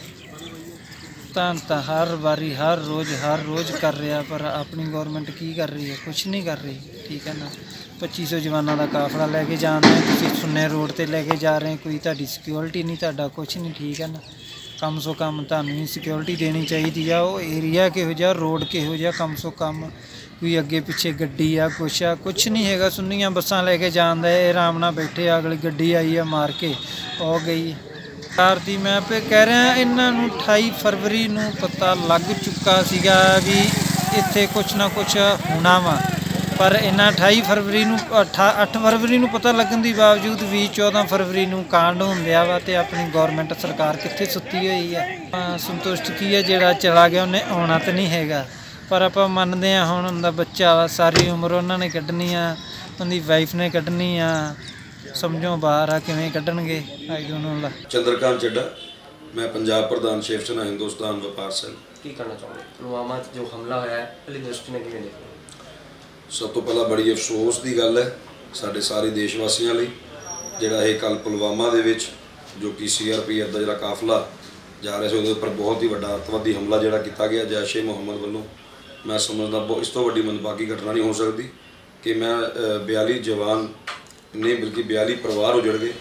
ਤਾਂ ਹਰ ਵਾਰੀ ਹਰ ਰੋਜ਼ ਕਰ ਰਿਹਾ, ਪਰ ਆਪਣੀ ਗੌਰਮੈਂਟ ਕੀ ਕਰ ਰਹੀ ਹੈ? ਕੁਛ ਨਹੀਂ ਕਰ ਰਹੀ, ਠੀਕ ਹੈ ਨਾ। 2500 ਜਵਾਨਾਂ ਦਾ ਕਾਫਲਾ ਲੈ ਕੇ ਜਾ ਰਹੇ, ਤੁਸੀਂ ਸੁੰਨੇ ਰੋਡ 'ਤੇ ਲੈ ਕੇ ਜਾ ਰਹੇ, ਕੋਈ ਤੁਹਾਡੀ ਸਿਕਿਉਰਿਟੀ ਨਹੀਂ, ਤੁਹਾਡਾ ਕੁਛ ਨਹੀਂ, ਠੀਕ ਹੈ ਨਾ। ਕਮ ਸੋ ਕਮ ਤੁਹਾਨੂੰ ਹੀ ਸਿਕਿਉਰਿਟੀ ਦੇਣੀ ਚਾਹੀਦੀ ਆ। ਉਹ ਏਰੀਆ ਕਿਹੋ ਜਿਹਾ, ਰੋਡ ਕਿਹੋ ਜਿਹਾ, ਕਮ ਸੋ ਕਮ ਕੋਈ ਅੱਗੇ ਪਿੱਛੇ ਗੱਡੀ ਆ, ਕੁਛ ਨਹੀਂ ਹੈਗਾ। ਸੁੰਨੀਆਂ ਬੱਸਾਂ ਲੈ ਕੇ ਜਾਂਦਾ, ਇਹ ਆਰਾਮ ਨਾਲ ਬੈਠੇ, ਅਗਲੀ ਗੱਡੀ ਆਈ ਆ ਮਾਰ ਕੇ ਉਹ ਗਈ। ਸਰਕਾਰ ਦੀ ਮੈਂ ਆਪੇ ਕਹਿ ਰਿਹਾ, ਇਹਨਾਂ ਨੂੰ 28 ਫਰਵਰੀ ਨੂੰ ਪਤਾ ਲੱਗ ਚੁੱਕਾ ਸੀਗਾ ਵੀ ਇੱਥੇ ਕੁਛ ਨਾ ਕੁਛ ਹੋਣਾ ਵਾ, ਪਰ ਇਹਨਾਂ 28 ਫਰਵਰੀ ਨੂੰ 8 ਫਰਵਰੀ ਨੂੰ ਪਤਾ ਲੱਗਣ ਦੀ ਬਾਵਜੂਦ ਵੀ 14 ਫਰਵਰੀ ਨੂੰ ਕਾਂਡ ਹੁੰਦਿਆ ਵਾ, ਤੇ ਆਪਣੀ ਗੌਰਮੈਂਟ ਸਰਕਾਰ ਕਿੱਥੇ ਸੁੱਤੀ ਹੋਈ ਆ। ਸੰਤੁਸ਼ਟ ਕੀ ਹੈ, ਜਿਹੜਾ ਚਲਾ ਗਿਆ ਉਹਨੇ ਆਉਣਾ ਤਾਂ ਨਹੀਂ ਹੈਗਾ, ਪਰ ਆਪਾਂ ਮੰਨਦੇ ਹਾਂ ਹੁਣ ਉਹਦਾ ਬੱਚਾ ਵਾ, ਸਾਰੀ ਉਮਰ ਉਹਨਾਂ ਨੇ ਕੱਢਣੀ ਆ, ਉਹਦੀ ਵਾਈਫ ਨੇ ਕੱਢਣੀ ਆ, ਸਮਝੋ ਬਾਹਰ ਆ ਕਿਵੇਂ ਕੱਢਣਗੇ। ਚੰਦਰਕਾਂਤ ਚੱਡਾ, ਮੈਂ ਪੰਜਾਬ ਪ੍ਰਧਾਨ ਸ਼ਿਵ ਸੈਨਾ ਹਿੰਦੁਸਤਾਨ ਵਪਾਰ ਸੈੱਲ। ਕੀ ਕਰਨਾ ਚਾਹੁੰਦੇ ਪੁਲਵਾਮਾ 'ਚ ਜੋ ਹਮਲਾ ਹੋਇਆ ਹੈ, ਪਹਿਲੀ ਦ੍ਰਿਸ਼ਟੀ ਨਾਲ ਕਿਵੇਂ ਦੇਖਦੇ? ਸਭ ਤੋਂ ਪਹਿਲਾਂ ਬੜੀ ਅਫਸੋਸ ਦੀ ਗੱਲ ਹੈ ਸਾਡੇ ਸਾਰੇ ਦੇਸ਼ ਵਾਸੀਆਂ ਲਈ, ਜਿਹੜਾ ਇਹ ਕੱਲ੍ਹ ਪੁਲਵਾਮਾ ਦੇ ਵਿੱਚ ਜੋ ਕਿ CRPF ਦਾ ਜਿਹੜਾ ਕਾਫਲਾ ਜਾ ਰਿਹਾ ਸੀ, ਉਹਦੇ ਉੱਪਰ ਬਹੁਤ ਹੀ ਵੱਡਾ ਅੱਤਵਾਦੀ ਹਮਲਾ ਜਿਹੜਾ ਕੀਤਾ ਗਿਆ ਜੈਸ਼-ਏ-ਮੁਹੰਮਦ ਵੱਲੋਂ। ਮੈਂ ਸਮਝਦਾ ਇਸ ਤੋਂ ਵੱਡੀ ਮੰਦਭਾਗੀ ਘਟਨਾ ਨਹੀਂ ਹੋ ਸਕਦੀ ਕਿ ਮੈਂ 42 ਜਵਾਨ ਨਹੀਂ ਬਲਕਿ 42 ਪਰਿਵਾਰ ਉਜੜ ਗਏ।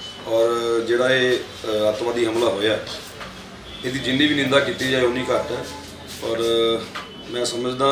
ਔਰ ਜਿਹੜਾ ਇਹ ਅੱਤਵਾਦੀ ਹਮਲਾ ਹੋਇਆ, ਇਹਦੀ ਜਿੰਨੀ ਵੀ ਨਿੰਦਾ ਕੀਤੀ ਜਾਏ ਉਨੀ ਘੱਟ ਹੈ। ਔਰ ਮੈਂ ਸਮਝਦਾ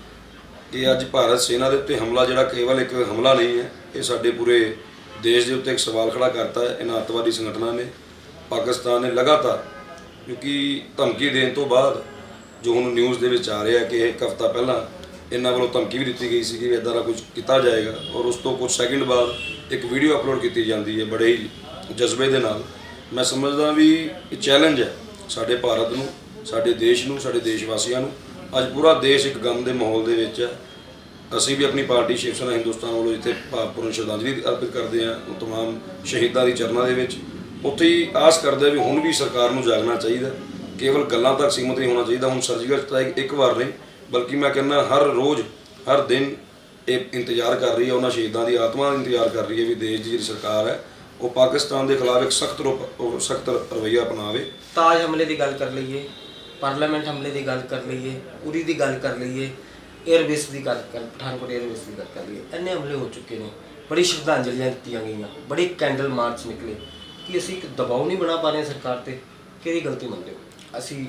ਕਿ ਅੱਜ ਭਾਰਤ ਸੈਨਾ ਦੇ ਉੱਤੇ ਹਮਲਾ ਜਿਹੜਾ ਕੇਵਲ ਇੱਕ ਹਮਲਾ ਨਹੀਂ ਹੈ, ਇਹ ਸਾਡੇ ਪੂਰੇ ਦੇਸ਼ ਦੇ ਉੱਤੇ ਇੱਕ ਸਵਾਲ ਖੜਾ ਕਰਤਾ ਹੈ ਇਹਨਾਂ ਅੱਤਵਾਦੀ ਸੰਗਠਨਾਂ ਨੇ। ਪਾਕਿਸਤਾਨ ਨੇ ਲਗਾਤਾਰ, ਕਿਉਂਕਿ ਧਮਕੀ ਦੇਣ ਤੋਂ ਬਾਅਦ ਜੋ ਹੁਣ ਨਿਊਜ਼ ਦੇ ਵਿੱਚ ਆ ਰਿਹਾ ਕਿ ਇੱਕ ਹਫ਼ਤਾ ਪਹਿਲਾਂ ਇਹਨਾਂ ਵੱਲੋਂ ਧਮਕੀ ਵੀ ਦਿੱਤੀ ਗਈ ਸੀ ਕਿ ਇੱਦਾਂ ਦਾ ਕੁਝ ਕੀਤਾ ਜਾਏਗਾ, ਔਰ ਉਸ ਤੋਂ ਕੁਝ ਸੈਕਿੰਡ ਬਾਅਦ ਇੱਕ ਵੀਡੀਓ ਅਪਲੋਡ ਕੀਤੀ ਜਾਂਦੀ ਹੈ ਬੜੇ ਹੀ ਜਜ਼ਬੇ ਦੇ ਨਾਲ। ਮੈਂ ਸਮਝਦਾ ਵੀ ਇਹ ਚੈਲੰਜ ਹੈ ਸਾਡੇ ਭਾਰਤ ਨੂੰ, ਸਾਡੇ ਦੇਸ਼ ਨੂੰ, ਸਾਡੇ ਦੇਸ਼ ਵਾਸੀਆਂ ਨੂੰ। ਅੱਜ ਪੂਰਾ ਦੇਸ਼ ਇੱਕ ਗਮ ਦੇ ਮਾਹੌਲ ਦੇ ਵਿੱਚ ਹੈ। ਅਸੀਂ ਵੀ ਆਪਣੀ ਪਾਰਟੀ ਸ਼ਿਵ ਸੈਨਾ ਹਿੰਦੁਸਤਾਨ ਵੱਲੋਂ ਜਿੱਥੇ ਭਾਵਪੂਰਨ ਸ਼ਰਧਾਂਜਲੀ ਅਰਪਿਤ ਕਰਦੇ ਹਾਂ ਉਹ ਤਮਾਮ ਸ਼ਹੀਦਾਂ ਦੀ ਚਰਨਾਂ ਦੇ ਵਿੱਚ, ਉੱਥੇ ਹੀ ਆਸ ਕਰਦੇ ਵੀ ਹੁਣ ਵੀ ਸਰਕਾਰ ਨੂੰ ਜਾਗਣਾ ਚਾਹੀਦਾ, ਕੇਵਲ ਗੱਲਾਂ ਤੱਕ ਸੀਮਤ ਨਹੀਂ ਹੋਣਾ ਚਾਹੀਦਾ। ਹੁਣ ਸਰਜੀਕਲ ਸਟ੍ਰਾਈਕ ਇੱਕ ਵਾਰ ਨਹੀਂ ਬਲਕਿ ਮੈਂ ਕਹਿੰਦਾ ਹਰ ਰੋਜ਼ ਹਰ ਦਿਨ ਇਹ ਇੰਤਜ਼ਾਰ ਕਰ ਰਹੀ ਹੈ, ਉਹਨਾਂ ਸ਼ਹੀਦਾਂ ਦੀ ਆਤਮਾ ਇੰਤਜ਼ਾਰ ਕਰ ਰਹੀ ਹੈ ਵੀ ਦੇਸ਼ ਦੀ ਜਿਹੜੀ ਸਰਕਾਰ ਹੈ ਉਹ ਪਾਕਿਸਤਾਨ ਦੇ ਖਿਲਾਫ ਇੱਕ ਸਖਤ ਰਵੱਈਆ ਅਪਣਾਵੇ। ਤਾਜ ਹਮਲੇ ਦੀ ਗੱਲ ਕਰ ਲਈਏ, ਪਾਰਲੀਮੈਂਟ ਹਮਲੇ ਦੀ ਗੱਲ ਕਰ ਲਈਏ, ਉਰੀ ਦੀ ਗੱਲ ਕਰ ਲਈਏ, 에ਅਰਬੇਸ ਦੀ ਗੱਲ ਪਠਾਨਕੋਟ 에ਅਰਬੇਸ ਦੀ ਗੱਲ ਕਰ ਲਈਏ, ਇੰਨੇ ਹਮਲੇ ਹੋ ਚੁੱਕੇ ਨੇ, ਬੜੀ ਸ਼ਰਧਾਂਜਲੀਆਂ ਦਿੱਤੀਆਂ ਗਈਆਂ, ਬੜੇ ਕੈਂਡਲ ਮਾਰਚ ਨਿਕਲੇ। ਕਿ ਅਸੀਂ ਇੱਕ ਦਬਾਅ ਨਹੀਂ ਬਣਾ ਪਾ ਰਹੇ ਸਰਕਾਰ 'ਤੇ? ਕਿਹੜੀ ਗਲਤੀ ਮੰਨਦੇ ਹੋ? ਅਸੀਂ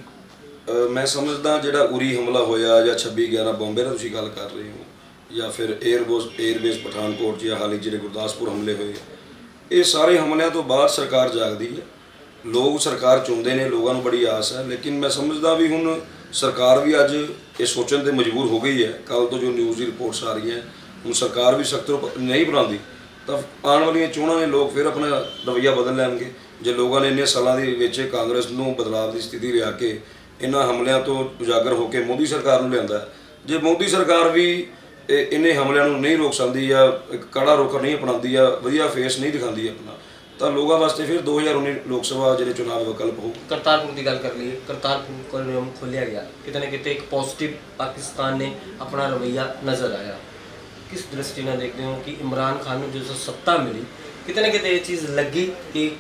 ਮੈਂ ਸਮਝਦਾ ਜਿਹੜਾ ਉਰੀ ਹਮਲਾ ਹੋਇਆ ਜਾਂ 26/11 ਬੰਬੇ ਦਾ ਤੁਸੀਂ ਗੱਲ ਕਰ ਰਹੇ ਹੋ, ਜਾਂ ਫਿਰ 에ਅਰਬੇਸ ਪਠਾਨਕੋਟ ਜਾਂ ਹਾਲ ਹੀ ਜਿਹੜੇ ਗੁਰਦਾਸਪੁਰ ਹਮਲੇ ਹੋਏ, ਇਹ ਸਾਰੇ ਹਮਲਿਆਂ ਤੋਂ ਬਾਅਦ ਸਰਕਾਰ ਜਾਗਦੀ ਹੈ। ਲੋਕ ਸਰਕਾਰ ਚੁਣਦੇ ਨੇ, ਲੋਕਾਂ ਨੂੰ ਬੜੀ ਆਸ ਹੈ, ਲੇਕਿਨ ਮੈਂ ਸਮਝਦਾ ਵੀ ਹੁਣ ਸਰਕਾਰ ਵੀ ਅੱਜ ਇਹ ਸੋਚਣ 'ਤੇ ਮਜਬੂਰ ਹੋ ਗਈ ਹੈ। ਕੱਲ੍ਹ ਤੋਂ ਜੋ ਨਿਊਜ਼ ਦੀ ਰਿਪੋਰਟਸ ਆ ਰਹੀਆਂ, ਹੁਣ ਸਰਕਾਰ ਵੀ ਸਖਤ ਨਹੀਂ ਬਣਾਉਂਦੀ ਤਾਂ ਆਉਣ ਵਾਲੀਆਂ ਚੋਣਾਂ ਨੇ ਲੋਕ ਫਿਰ ਆਪਣਾ ਰਵੱਈਆ ਬਦਲ ਲੈਣਗੇ। ਜੇ ਲੋਕਾਂ ਨੇ ਇੰਨੇ ਸਾਲਾਂ ਦੇ ਵਿੱਚ ਕਾਂਗਰਸ ਨੂੰ ਬਦਲਾਅ ਦੀ ਸਥਿਤੀ ਲਿਆ ਕੇ ਇਹਨਾਂ ਹਮਲਿਆਂ ਤੋਂ ਉਜਾਗਰ ਹੋ ਕੇ ਮੋਦੀ ਸਰਕਾਰ ਨੂੰ ਲਿਆਂਦਾ, ਜੇ ਮੋਦੀ ਸਰਕਾਰ ਵੀ ਇੰਨੇ ਹਮਲਿਆਂ ਨੂੰ ਨਹੀਂ ਰੋਕ ਸਕਦੀ ਜਾਂ ਇੱਕ ਕੜਾ ਰੁਖ ਨਹੀਂ ਅਪਣਾਉਂਦੀ ਜਾਂ ਵਧੀਆ ਫੇਸ ਨਹੀਂ ਦਿਖਾਉਂਦੀ ਆਪਣਾ, ਤਾਂ ਲੋਕਾਂ ਵਾਸਤੇ ਫਿਰ 2019 ਲੋਕ ਸਭਾ ਜਿਹੜੇ ਚੁਣਾਵ ਵਿਕਲਪ ਹੋਊ। ਕਰਤਾਰਪੁਰ ਦੀ ਗੱਲ ਕਰ ਲਈਏ, ਕਰਤਾਰਪੁਰ ਕੋਰੀਡੋਰ ਖੋਲ੍ਹਿਆ ਗਿਆ, ਕਿਤੇ ਨਾ ਕਿਤੇ ਇੱਕ ਪੋਜ਼ਿਟਿਵ ਪਾਕਿਸਤਾਨ ਨੇ ਆਪਣਾ ਰਵੱਈਆ ਨਜ਼ਰ ਆਇਆ। ਕਿਸ ਦ੍ਰਿਸ਼ਟੀ ਨਾਲ ਦੇਖਦੇ ਹੋ ਕਿ ਇਮਰਾਨ ਖਾਨ ਨੂੰ ਜੋ ਸੱਤਾ ਮਿਲੀ, ਕਿਤੇ ਨਾ ਕਿਤੇ ਇਹ ਚੀਜ਼ ਲੱਗੀ ਕਿ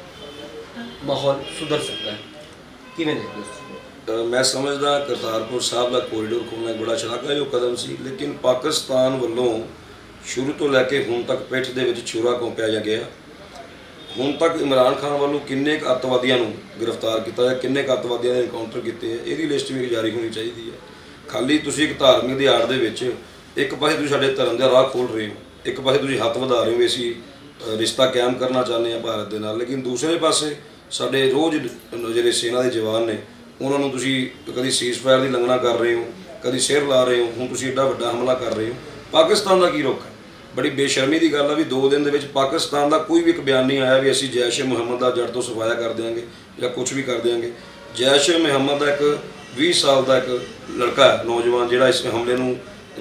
ਮਾਹੌਲ ਸੁਧਰ ਸਕਦਾ ਹੈ? ਕਿਵੇਂ ਦੇਖਦੇ ਹੋ? ਮੈਂ ਸਮਝਦਾ ਕਰਤਾਰਪੁਰ ਸਾਹਿਬ ਦਾ ਕੋਰੀਡੋਰ ਖੋਲ੍ਹਣਾ ਬੜਾ ਸ਼ਲਾਘਾਯੋਗ ਕਦਮ ਸੀ, ਲੇਕਿਨ ਪਾਕਿਸਤਾਨ ਵੱਲੋਂ ਸ਼ੁਰੂ ਤੋਂ ਲੈ ਕੇ ਹੁਣ ਤੱਕ ਪਿੱਠ ਦੇ ਵਿੱਚ ਛੁਰਾ ਘੋਂਪਿਆ ਗਿਆ। ਹੁਣ ਤੱਕ ਇਮਰਾਨ ਖਾਨ ਵੱਲੋਂ ਕਿੰਨੇ ਕੁ ਅੱਤਵਾਦੀਆਂ ਨੂੰ ਗ੍ਰਿਫਤਾਰ ਕੀਤਾ ਜਾਂ ਕਿੰਨੇ ਕੁ ਅੱਤਵਾਦੀਆਂ ਦੇ ਐਨਕਾਊਂਟਰ ਕੀਤੇ ਹੈ, ਇਹਦੀ ਲਿਸਟ ਵੀ ਜਾਰੀ ਹੋਣੀ ਚਾਹੀਦੀ ਹੈ। ਖਾਲੀ ਤੁਸੀਂ ਇੱਕ ਧਾਰਮਿਕ ਦੀ ਆੜ ਦੇ ਵਿੱਚ ਇੱਕ ਪਾਸੇ ਤੁਸੀਂ ਸਾਡੇ ਧਰਮ ਦਾ ਰਾਹ ਖੋਲ੍ਹ ਰਹੇ ਹੋ, ਇੱਕ ਪਾਸੇ ਤੁਸੀਂ ਹੱਥ ਵਧਾ ਰਹੇ ਹੋ ਵੀ ਅਸੀਂ ਰਿਸ਼ਤਾ ਕਾਇਮ ਕਰਨਾ ਚਾਹੁੰਦੇ ਹਾਂ ਭਾਰਤ ਦੇ ਨਾਲ, ਲੇਕਿਨ ਦੂਸਰੇ ਪਾਸੇ ਸਾਡੇ ਰੋਜ਼ ਜਿਹੜੇ ਸੈਨਾ ਦੇ ਜਵਾਨ ਨੇ ਉਹਨਾਂ ਨੂੰ ਤੁਸੀਂ ਕਦੀ ਸੀਜ਼ਫਾਇਰ ਦੀ ਉਲੰਘਣਾ ਕਰ ਰਹੇ ਹੋ, ਕਦੀ ਸਿਰ ਲਾ ਰਹੇ ਹੋ, ਹੁਣ ਤੁਸੀਂ ਐਡਾ ਵੱਡਾ ਹਮਲਾ ਕਰ ਰਹੇ ਹੋ। ਪਾਕਿਸਤਾਨ ਦਾ ਕੀ ਰੁਖ ਹੈ? ਬੜੀ ਬੇਸ਼ਰਮੀ ਦੀ ਗੱਲ ਆ ਵੀ 2 ਦਿਨ ਦੇ ਵਿੱਚ ਪਾਕਿਸਤਾਨ ਦਾ ਕੋਈ ਵੀ ਇੱਕ ਬਿਆਨ ਨਹੀਂ ਆਇਆ ਵੀ ਅਸੀਂ ਜੈਸ਼-ਏ-ਮੁਹੰਮਦ ਦਾ ਜੜ ਤੋਂ ਸਫਾਇਆ ਕਰ ਦਿਆਂਗੇ ਜਾਂ ਕੁਝ ਵੀ ਕਰ ਦਿਆਂਗੇ। ਜੈਸ਼-ਏ-ਮੁਹੰਮਦ ਦਾ ਇੱਕ 20 ਸਾਲ ਦਾ ਇੱਕ ਲੜਕਾ ਹੈ, ਨੌਜਵਾਨ, ਜਿਹੜਾ ਇਸ ਹਮਲੇ ਨੂੰ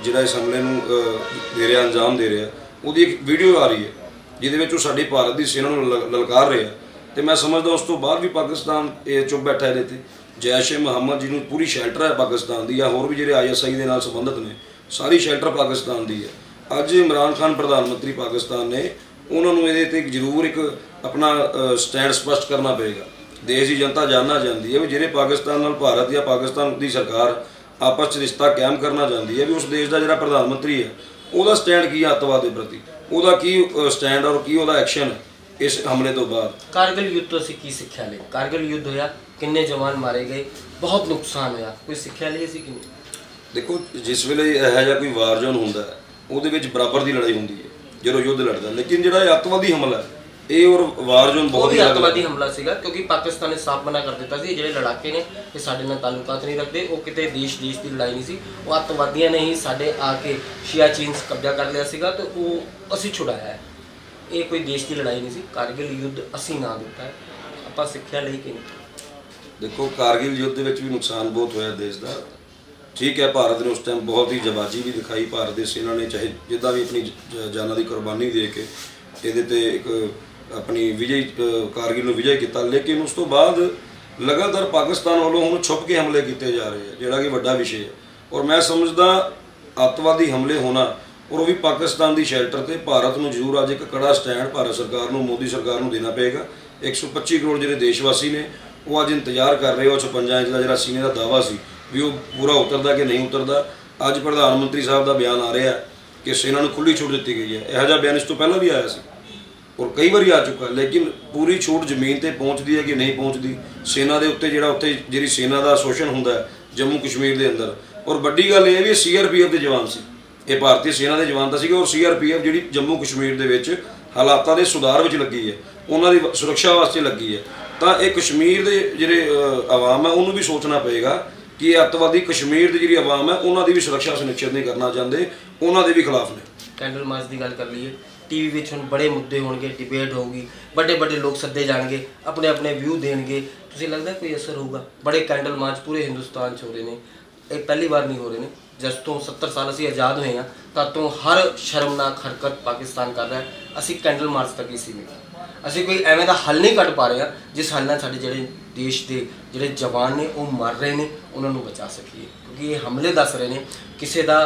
ਦੇ ਰਿਹਾ, ਅੰਜਾਮ ਦੇ ਰਿਹਾ, ਉਹਦੀ ਇੱਕ ਵੀਡੀਓ ਆ ਰਹੀ ਹੈ ਜਿਹਦੇ ਵਿੱਚ ਉਹ ਸਾਡੀ ਭਾਰਤ ਦੀ ਸੈਨਾ ਨੂੰ ਲਲਕਾਰ ਰਿਹਾ। ਤੇ ਮੈਂ ਸਮਝਦਾ ਉਸ ਤੋਂ ਬਾਅਦ ਵੀ ਪਾਕਿਸਤਾਨ ਇਹ ਚੁੱਪ ਬੈਠਾ ਇਹਦੇ ਤੇ। ਜੈਸ਼-ਏ-ਮੁਹੰਮਦ ਜਿਹਨੂੰ ਪੂਰੀ ਸ਼ੈਲਟਰ ਹੈ ਪਾਕਿਸਤਾਨ ਦੀ, ਜਾਂ ਹੋਰ ਵੀ ਜਿਹੜੇ ISI ਦੇ ਨਾਲ ਸੰਬੰਧਿਤ ਨੇ, ਸਾਰੀ ਸ਼ੈਲਟਰ ਪਾਕਿਸਤਾਨ ਦੀ ਹੈ। ਅੱਜ ਇਮਰਾਨ ਖਾਨ ਪ੍ਰਧਾਨ ਮੰਤਰੀ ਪਾਕਿਸਤਾਨ ਨੇ, ਉਹਨਾਂ ਨੂੰ ਇਹਦੇ ਤੇ ਜ਼ਰੂਰ ਇੱਕ ਆਪਣਾ ਸਟੈਂਡ ਸਪਸ਼ਟ ਕਰਨਾ ਪਏਗਾ। ਦੇਸ਼ ਦੀ ਜਨਤਾ ਜਾਣਨਾ ਚਾਹੁੰਦੀ ਹੈ ਵੀ ਜਿਹੜੇ ਪਾਕਿਸਤਾਨ ਨਾਲ ਭਾਰਤ ਜਾਂ ਪਾਕਿਸਤਾਨ ਦੀ ਸਰਕਾਰ ਆਪਸ 'ਚ ਰਿਸ਼ਤਾ ਕਾਇਮ ਕਰਨਾ ਚਾਹੁੰਦੀ ਹੈ ਵੀ ਉਸ ਦੇਸ਼ ਦਾ ਜਿਹੜਾ ਪ੍ਰਧਾਨ ਮੰਤਰੀ ਹੈ ਉਹਦਾ ਸਟੈਂਡ ਕੀ ਹੈ ਅੱਤਵਾਦ ਦੇ ਪ੍ਰਤੀ, ਉਹਦਾ ਕੀ ਸਟੈਂਡ ਔਰ ਕੀ ਉਹਦਾ ਐਕਸ਼ਨ ਹੈ ਇਸ ਹਮਲੇ ਤੋਂ ਬਾਅਦ। कारगिल युद्ध तो की सिक्ख्या ले, कारगिल युद्ध होया, किन्ने जवान मारे गए, बहुत नुकसान होया, कोई सिक्ख्या ਲਈ ਸੀ ਕਿ ਨਹੀਂ? ਦੇਖੋ, ਜਿਸ ਵੇਲੇ ਇਹੋ ਜਿਹਾ ਕੋਈ ਵਾਰ ਜ਼ੋਨ ਹੁੰਦਾ ਹੈ ਉਹਦੇ ਵਿੱਚ ਬਰਾਬਰ ਦੀ ਲੜਾਈ ਹੁੰਦੀ ਹੈ ਜਦੋਂ ਯੁੱਧ ਲੜਦਾ, ਲੇਕਿਨ ਜਿਹੜਾ ਇਹ ਅੱਤਵਾਦੀ ਹਮਲਾ ਹੈ ਇਹ ਔਰ ਵਾਰ ਜ਼ੋਨ ਬਹੁਤ ਹੀ ਅੱਤਵਾਦੀ ਹਮਲਾ ਸੀਗਾ, ਕਿਉਂਕਿ ਪਾਕਿਸਤਾਨ ਨੇ ਸਾਫ਼ ਮਨਾ ਕਰ ਦਿੱਤਾ ਸੀ ਜਿਹੜੇ ਲੜਾਕੇ ਨੇ ਇਹ ਸਾਡੇ ਨਾਲ ਤਾਲੁਕਾਤ ਨਹੀਂ ਰੱਖਦੇ, ਉਹ ਕਿਤੇ ਦੇਸ਼ ਦੀ ਲੜਾਈ ਨਹੀਂ ਸੀ, ਉਹ ਅੱਤਵਾਦੀਆਂ ਨੇ ਹੀ ਸਾਡੇ ਆ ਕੇ ਸ਼ਿਆਚੀਨ ਕਬਜ਼ਾ ਕਰ ਲਿਆ ਸੀਗਾ ਤੇ ਉਹ ਅਸੀਂ ਛੁਡਾਇਆ ਹੈ। ਇਹ ਕੋਈ ਦੇਸ਼ ਦੀ ਲੜਾਈ ਨਹੀਂ ਸੀ। ਕਾਰਗਿਲ ਯੁੱਧ ਅਸੀਂ ਨਾ ਦਿੱਤਾ ਹੈ, ਆਪਾਂ ਸਿੱਖਿਆ ਲਈ ਕਿ ਨਹੀਂ। ਦੇਖੋ, ਕਾਰਗਿਲ ਯੁੱਧ ਦੇ ਵਿੱਚ ਵੀ ਨੁਕਸਾਨ ਬਹੁਤ ਹੋਇਆ ਦੇਸ਼ ਦਾ। ਠੀਕ ਹੈ, ਭਾਰਤ ਨੇ ਉਸ ਟਾਈਮ ਬਹੁਤ ਹੀ ਜਵਾਜੀ ਵੀ ਦਿਖਾਈ, ਭਾਰਤ ਦੇ ਸੈਨਾ ਨੇ ਚਾਹੇ ਜਿੱਦਾਂ ਵੀ ਆਪਣੀ ਜਾਨਾਂ ਦੀ ਕੁਰਬਾਨੀ ਦੇ ਕੇ ਇਹਦੇ ਤੇ ਇੱਕ ਆਪਣੀ ਵਿਜੇ ਕਾਰਗਿਲ ਨੂੰ ਵਿਜੇ ਕੀਤਾ, ਲੇਕਿਨ ਉਸ ਤੋਂ ਬਾਅਦ ਲਗਾਤਾਰ ਪਾਕਿਸਤਾਨ ਵੱਲੋਂ ਹੁਣ ਛੁਪ ਕੇ ਹਮਲੇ ਕੀਤੇ ਜਾ ਰਹੇ ਆ, ਜਿਹੜਾ ਕਿ ਵੱਡਾ ਵਿਸ਼ੇ ਹੈ। ਔਰ ਮੈਂ ਸਮਝਦਾ ਅੱਤਵਾਦੀ ਹਮਲੇ ਹੋਣਾ ਔਰ ਉਹ ਵੀ ਪਾਕਿਸਤਾਨ ਦੀ ਸ਼ੈਲਟਰ ਤੇ, ਭਾਰਤ ਨੂੰ ਜ਼ਰੂਰ ਅੱਜ ਇੱਕ ਕੜਾ ਸਟੈਂਡ ਭਾਰਤ ਸਰਕਾਰ ਨੂੰ, ਮੋਦੀ ਸਰਕਾਰ ਨੂੰ ਦੇਣਾ ਪਏਗਾ। 125 ਕਰੋੜ ਜਿਹੜੇ ਦੇਸ਼ਵਾਸੀ ਨੇ ਉਹ ਅੱਜ ਇੰਤਜ਼ਾਰ ਕਰ ਰਹੇ, ਉਹ 56 ਇੰਚ ਦਾ ਜਿਹੜਾ ਸੀਨੇ ਦਾ ਦਾਅਵਾ ਸੀ ਵੀ ਉਹ ਪੂਰਾ ਉਤਰਦਾ ਕਿ ਨਹੀਂ ਉਤਰਦਾ। ਅੱਜ ਪ੍ਰਧਾਨ ਮੰਤਰੀ ਸਾਹਿਬ ਦਾ ਬਿਆਨ ਆ ਰਿਹਾ ਕਿ ਸੈਨਾ ਨੂੰ ਖੁੱਲ੍ਹੀ ਛੂਟ ਦਿੱਤੀ ਗਈ ਹੈ। ਇਹੋ ਜਿਹਾ ਬਿਆਨ ਇਸ ਤੋਂ ਪਹਿਲਾਂ ਵੀ ਆਇਆ ਸੀ ਔਰ ਕਈ ਵਾਰੀ ਆ ਚੁੱਕਾ, ਲੇਕਿਨ ਪੂਰੀ ਛੂਟ ਜ਼ਮੀਨ ਤੇ ਪਹੁੰਚਦੀ ਹੈ ਕਿ ਨਹੀਂ ਪਹੁੰਚਦੀ। ਸੈਨਾ ਦੇ ਉੱਤੇ ਉੱਤੇ ਜਿਹੜੀ ਸੈਨਾ ਦਾ ਸ਼ੋਸ਼ਣ ਹੁੰਦਾ ਹੈ ਜੰਮੂ ਕਸ਼ਮੀਰ ਦੇ ਅੰਦਰ। ਔਰ ਵੱਡੀ ਗੱਲ ਇਹ ਵੀ CRPF ਦੇ ਜਵਾਨ ਸੀ, ਇਹ ਭਾਰਤੀ ਸੈਨਾ ਦੇ ਜਵਾਨ ਤਾਂ ਸੀਗੇ, ਔਰ CRPF ਜਿਹੜੀ ਜੰਮੂ ਕਸ਼ਮੀਰ ਦੇ ਵਿੱਚ ਹਾਲਾਤਾਂ ਦੇ ਸੁਧਾਰ ਵਿੱਚ ਲੱਗੀ ਹੈ, ਉਹਨਾਂ ਦੀ ਸੁਰੱਖਿਆ ਵਾਸਤੇ ਲੱਗੀ ਹੈ। ਤਾਂ ਇਹ ਕਸ਼ਮੀਰ ਦੇ ਜਿਹੜੇ ਆਵਾਮ ਹੈ ਉਹਨੂੰ ਵੀ ਸੋਚਣਾ ਪਏਗਾ ਕਿ ਇਹ ਅੱਤਵਾਦੀ ਕਸ਼ਮੀਰ ਦੀ ਜਿਹੜੀ ਆਵਾਮ ਹੈ ਉਹਨਾਂ ਦੀ ਵੀ ਸੁਰੱਖਿਆ ਸੁਨਿਸ਼ਚਿਤ ਨਹੀਂ ਕਰਨਾ ਚਾਹੁੰਦੇ, ਉਹਨਾਂ ਦੇ ਵੀ ਖਿਲਾਫ ਨੇ। ਕੈਂਡਲ ਮਾਰਚ ਦੀ ਗੱਲ ਕਰ ਲਈਏ, ਟੀਵੀ ਵਿੱਚ ਹੁਣ ਬੜੇ ਮੁੱਦੇ ਹੋਣਗੇ, ਡਿਬੇਟ ਹੋਊਗੀ, ਵੱਡੇ ਵੱਡੇ ਲੋਕ ਸੱਦੇ ਜਾਣਗੇ, ਆਪਣੇ ਆਪਣੇ ਵਿਊ ਦੇਣਗੇ, ਤੁਸੀਂ ਲੱਗਦਾ ਕੋਈ ਅਸਰ ਹੋਊਗਾ? ਬੜੇ ਕੈਂਡਲ ਮਾਰਚ ਪੂਰੇ ਹਿੰਦੁਸਤਾਨ 'ਚ ਹੋ ਰਹੇ ਨੇ, ਇਹ ਪਹਿਲੀ ਵਾਰ ਨਹੀਂ ਹੋ ਰਹੇ ਨੇ। ਜਦ ਤੋਂ 70 ਸਾਲ ਅਸੀਂ ਆਜ਼ਾਦ ਹੋਏ ਹਾਂ ਤਦ ਤੋਂ ਹਰ ਸ਼ਰਮਨਾਕ ਹਰਕਤ ਪਾਕਿਸਤਾਨ ਕਰ ਰਿਹਾ ਹੈ, ਅਸੀਂ ਕੈਂਡਲ ਮਾਰਚ ਤੱਕ ਹੀ ਸੀਮਿਤ। ਅਸੀਂ ਕੋਈ ਐਵੇਂ ਦਾ ਹੱਲ ਨਹੀਂ ਕੱਢ ਪਾ ਰਹੇ ਹਾਂ ਜਿਸ ਹੱਲ ਨਾਲ ਸਾਡੇ ਜਿਹੜੇ ਦੇਸ਼ ਦੇ ਜਿਹੜੇ ਜਵਾਨ ਨੇ ਉਹ ਮਰ ਰਹੇ ਨੇ ਉਹਨਾਂ ਨੂੰ ਬਚਾ ਸਕੀਏ, ਕਿਉਂਕਿ ਇਹ ਹਮਲੇ ਦੱਸ ਰਹੇ ਨੇ ਕਿਸੇ ਦਾ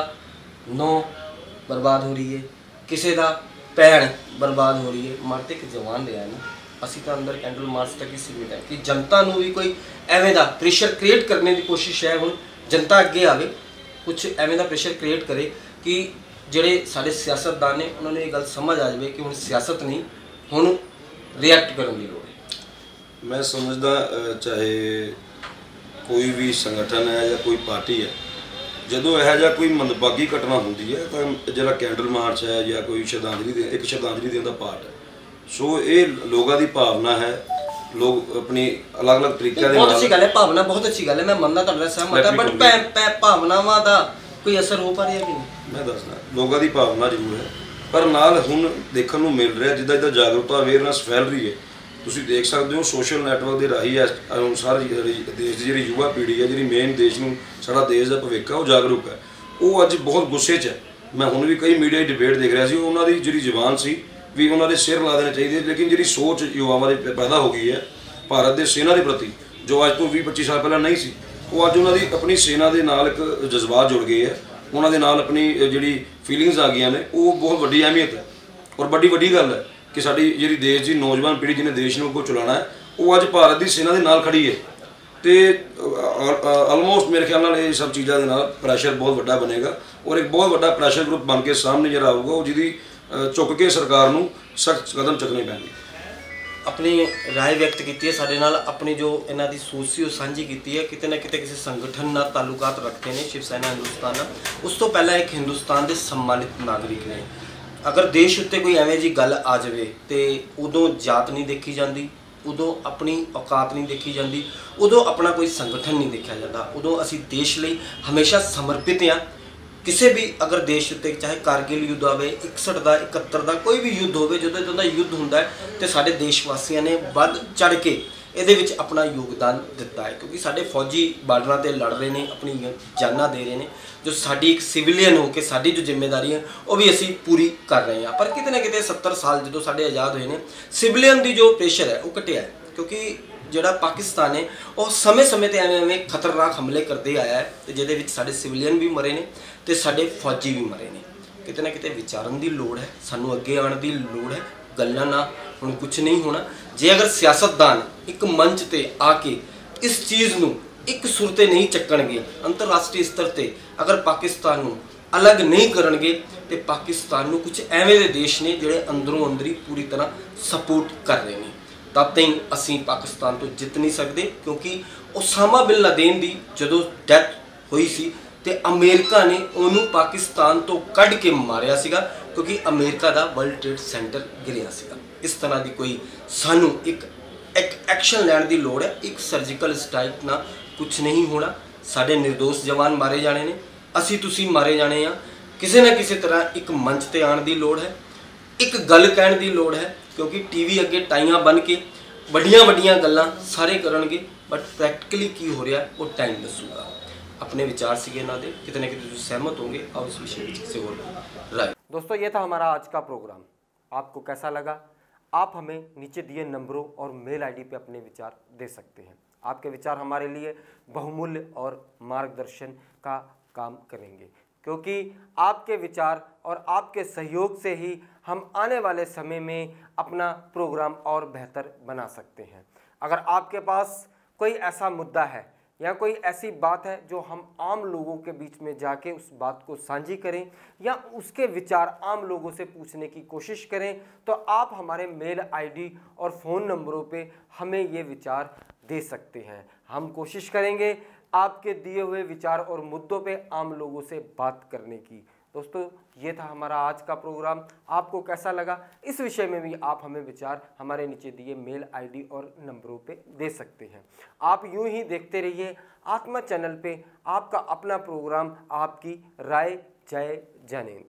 ਨੌ ਬਰਬਾਦ ਹੋ ਰਹੀ ਹੈ, ਕਿਸੇ ਦਾ ਭੈਣ ਬਰਬਾਦ ਹੋ ਰਹੀ ਹੈ, ਮਰ ਤੇ ਇੱਕ ਜਵਾਨ ਰਿਹਾ ਨਾ। ਅਸੀਂ ਤਾਂ ਅੰਦਰ ਕੈਂਡਲ ਮਾਰਚ ਤੱਕ ਹੀ ਸੀਮਿਤ ਹੈ ਕਿ ਜਨਤਾ ਨੂੰ ਵੀ ਕੋਈ ਐਵੇਂ ਦਾ ਪ੍ਰੈਸ਼ਰ ਕ੍ਰੀਏਟ ਕਰਨ ਦੀ ਕੋਸ਼ਿਸ਼ ਹੈ। ਹੁਣ ਜਨਤਾ ਅੱਗੇ ਆਵੇ, ਕੁਝ ਐਵੇਂ ਦਾ ਪ੍ਰੈਸ਼ਰ ਕ੍ਰੀਏਟ ਕਰੇ ਕਿ ਜਿਹੜੇ ਸਾਡੇ ਸਿਆਸਤਦਾਨ ਨੇ ਉਹਨਾਂ ਨੂੰ ਇਹ ਗੱਲ ਸਮਝ ਆ ਜਾਵੇ ਕਿ ਹੁਣ ਸਿਆਸਤ ਨਹੀਂ, ਹੁਣ ਰਿਐਕਟ ਕਰਨ ਦੀ ਲੋੜ ਹੈ। ਮੈਂ ਸਮਝਦਾ ਚਾਹੇ ਕੋਈ ਵੀ ਸੰਗਠਨ ਹੈ ਜਾਂ ਕੋਈ ਪਾਰਟੀ ਹੈ, ਜਦੋਂ ਇਹੋ ਜਿਹਾ ਕੋਈ ਮੰਦਭਾਗੀ ਘਟਨਾ ਹੁੰਦੀ ਹੈ ਤਾਂ ਜਿਹੜਾ ਕੈਂਡਲ ਮਾਰਚ ਹੈ ਜਾਂ ਕੋਈ ਇੱਕ ਸ਼ਰਧਾਂਜਲੀ ਦੇਣ ਦਾ ਪਾਰਟ ਹੈ। ਸੋ ਇਹ ਲੋਕਾਂ ਦੀ ਭਾਵਨਾ ਹੈ, ਲੋਕ ਆਪਣੀ ਅਲੱਗ-ਅਲੱਗ ਤਰੀਕਿਆਂ ਦੇ ਨਾਲ। ਬਹੁਤ ਅੱਛੀ ਗੱਲ ਹੈ, ਭਾਵਨਾ ਬਹੁਤ ਅੱਛੀ ਗੱਲ ਹੈ, ਮੈਂ ਮੰਨਦਾ ਤੁਹਾਡਾ ਸਹਿਮਤ ਹਾਂ, ਬਟ ਭਾਵਨਾਵਾਂ ਦਾ ਕੋਈ ਅਸਰ ਹੋ ਪਾ ਰਿਹਾ ਕਿ ਨਹੀਂ? ਮੈਂ ਦੱਸਦਾ, ਲੋਕਾਂ ਦੀ ਭਾਵਨਾ ਜ਼ਰੂਰ ਹੈ, ਪਰ ਨਾਲ ਹੁਣ ਦੇਖਣ ਨੂੰ ਮਿਲ ਰਿਹਾ ਜਿੱਦਾਂ ਜਿੱਦਾਂ ਜਾਗਰੂਕਤਾ ਅਵੇਅਰਨੈਸ ਫੈਲ ਰਹੀ ਹੈ। ਤੁਸੀਂ ਦੇਖ ਸਕਦੇ ਹੋ ਸੋਸ਼ਲ ਨੈਟਵਰਕ ਦੇ ਰਾਹੀਂ ਅਨੁਸਾਰ ਦੇਸ਼ ਦੀ ਜਿਹੜੀ ਯੁਵਾ ਪੀੜ੍ਹੀ ਹੈ, ਜਿਹੜੀ ਮੇਨ ਦੇਸ਼ ਨੂੰ, ਸਾਡਾ ਦੇਸ਼ ਦਾ ਭਵਿੱਖ ਹੈ, ਉਹ ਜਾਗਰੂਕ ਹੈ। ਉਹ ਅੱਜ ਬਹੁਤ ਗੁੱਸੇ 'ਚ ਹੈ। ਮੈਂ ਹੁਣ ਵੀ ਕਈ ਮੀਡੀਆ ਡਿਬੇਟ ਦੇਖ ਰਿਹਾ ਸੀ, ਉਹਨਾਂ ਦੀ ਜਿਹੜੀ ਜ਼ੁਬਾਨ ਸੀ ਵੀ ਉਹਨਾਂ ਦੇ ਸਿਰ ਲਾ ਦੇਣੇ ਚਾਹੀਦੇ, ਲੇਕਿਨ ਜਿਹੜੀ ਸੋਚ ਯੁਵਾਵਾਂ ਦੀ ਪੈਦਾ ਹੋ ਗਈ ਹੈ ਭਾਰਤ ਦੇ ਸੈਨਾ ਦੇ ਪ੍ਰਤੀ, ਜੋ ਅੱਜ ਤੋਂ 20-25 ਸਾਲ ਪਹਿਲਾਂ ਨਹੀਂ ਸੀ, ਉਹ ਅੱਜ ਉਹਨਾਂ ਦੀ ਆਪਣੀ ਸੈਨਾ ਦੇ ਨਾਲ ਇੱਕ ਜਜ਼ਬਾਤ ਜੁੜ ਗਏ ਹੈ, ਉਹਨਾਂ ਦੇ ਨਾਲ ਆਪਣੀ ਜਿਹੜੀ ਫੀਲਿੰਗਸ ਆ ਗਈਆਂ ਨੇ, ਉਹ ਬਹੁਤ ਵੱਡੀ ਅਹਿਮੀਅਤ ਹੈ ਔਰ ਵੱਡੀ ਗੱਲ ਹੈ ਕਿ ਸਾਡੀ ਜਿਹੜੀ ਦੇਸ਼ ਦੀ ਨੌਜਵਾਨ ਪੀੜ੍ਹੀ ਜਿਹਨੇ ਦੇਸ਼ ਨੂੰ ਅੱਗੋਂ ਚਲਾਉਣਾ ਹੈ, ਉਹ ਅੱਜ ਭਾਰਤ ਦੀ ਸੈਨਾ ਦੇ ਨਾਲ ਖੜੀ ਹੈ। ਤੇ ਆਲਮੋਸਟ ਮੇਰੇ ਖਿਆਲ ਨਾਲ ਇਹ ਸਭ ਚੀਜ਼ਾਂ ਦੇ ਨਾਲ ਪ੍ਰੈਸ਼ਰ ਬਹੁਤ ਵੱਡਾ ਬਣੇਗਾ ਔਰ ਇੱਕ ਬਹੁਤ ਵੱਡਾ ਪ੍ਰੈਸ਼ਰ ਗਰੁੱਪ ਬਣ ਕੇ ਸਾਹਮਣੇ ਜਿਹੜਾ ਆਊਗਾ, ਉਹ ਜਿਹਦੀ ਚੁੱਕ ਕੇ ਸਰਕਾਰ ਨੂੰ ਸਖਤ ਕਦਮ ਚੁੱਕਣੇ ਪੈਣਗੇ। अपनी राय व्यक्त की है, साढ़े नाल अपनी जो इन्हों की सोच सी साझी की है। किते ना किते किसी संगठन नाल ताल्लुकात रखते हैं शिव सेना हिंदुस्तान नाल। उस तो पहला एक हिंदुस्तान के सम्मानित नागरिक ने। अगर देश उत्ते कोई एवें जी गल आ जाए तो उदों जात नहीं देखी जाती, उदों अपनी औकात नहीं देखी जाती, उदों अपना कोई संगठन नहीं देखा जाता। उदों असी देश लई हमेशा समर्पित हाँ। किसी भी अगर देश उत्ते चाहे कारगिल युद्ध आवे, 61 का 71 का कोई भी युद्ध होवे, जो इदा युद्ध होंदा है तो साडे देशवासियों ने बढ़ चढ़ के ये अपना योगदान दिता है। क्योंकि साडे फौजी बार्डर पर लड़ रहे हैं, अपनी जाना दे रहे हैं, जो साडी एक सिविलियन हो के साडी जो जिम्मेदारी है वो भी असी पूरी कर रहे हैं। पर किते ना किते 70 साल जो साडे आज़ाद हुए हैं, सिविलियन की जो प्रेशर है वो घटिया है। क्योंकि जोड़ा पाकिस्तान है वो समय समय पर एवें खतरनाक हमले करते आया है, तो जिहदे साडे सिविलियन भी मरे ने तो साडे फौजी भी मरे ने। किते ना किते विचारन की लोड़ है, सानू अगे आने की लोड़ है। गल्लां ना हुण कुछ नहीं होना जे अगर सियासतदान एक मंच ते आके इस चीज़ नू एक सुर ते नहीं चक्कणगे, अंतरराष्ट्रीय स्तर ते अगर पाकिस्तान नू अलग नहीं करनगे तो पाकिस्तान नू कुछ एवें दे देश ने जिहड़े अंदरों अंदर ही पूरी तरह सपोर्ट कर रहे हैं। तब तक असी पाकिस्तान तो जित नहीं सकते। क्योंकि ओसामा बिन लादेन की जो डैथ हुई सी तो अमेरिका ने उन्होंने पाकिस्तान तो कढ़ के मारिया सीगा, क्योंकि अमेरिका का वर्ल्ड ट्रेड सेंटर गिरिया सीगा। इस तरह की कोई सानू एक एक्शन लैण की लोड़ है। एक सर्जिकल स्ट्राइक ना कुछ नहीं होना। साडे निर्दोष जवान मारे जाने ने, असी तुसी मारे जाने हैं। किसी न किसी तरह एक मंच ते आने की लोड़ है, एक गल कहने की लोड़ है। क्योंकि टीवी अगे टाइयां बन के वड्डियां वड्डियां गल्लां सारे करनगे, बट प्रैक्टिकली की हो रहा वो टाइम दसूगा। अपने विचार सीगे इन्हां दे, किते ना किते सहमत होंगे। आओ इस विषय में किसी और राय। दोस्तों ये था हमारा आज का प्रोग्राम। आपको कैसा लगा आप हमें नीचे दिए नंबरों और मेल आईडी पे अपने विचार दे सकते हैं। आपके विचार हमारे लिए बहुमूल्य और मार्गदर्शन का काम करेंगे, क्योंकि आपके विचार और आपके सहयोग से ही हम आने वाले समय में अपना प्रोग्राम और बेहतर बना सकते हैं। अगर आपके पास कोई ऐसा मुद्दा है या कोई ऐसी बात है जो हम आम लोगों के बीच में जाके उस बात को साझी करें या उसके विचार आम लोगों से पूछने की कोशिश करें, तो आप हमारे मेल आईडी और फ़ोन नंबरों पे हमें ये विचार दे सकते हैं। हम कोशिश करेंगे आपके दिए हुए विचार और मुद्दों पे आम लोगों से बात करने की। दोस्तों ये था हमारा आज का प्रोग्राम। आपको कैसा लगा इस विषय में भी आप हमें विचार हमारे नीचे दिए मेल आईडी और नंबरों पे दे सकते हैं। आप यूं ही देखते रहिए आत्मा चैनल पे आपका अपना प्रोग्राम आपकी राय। जय जैन हिंद।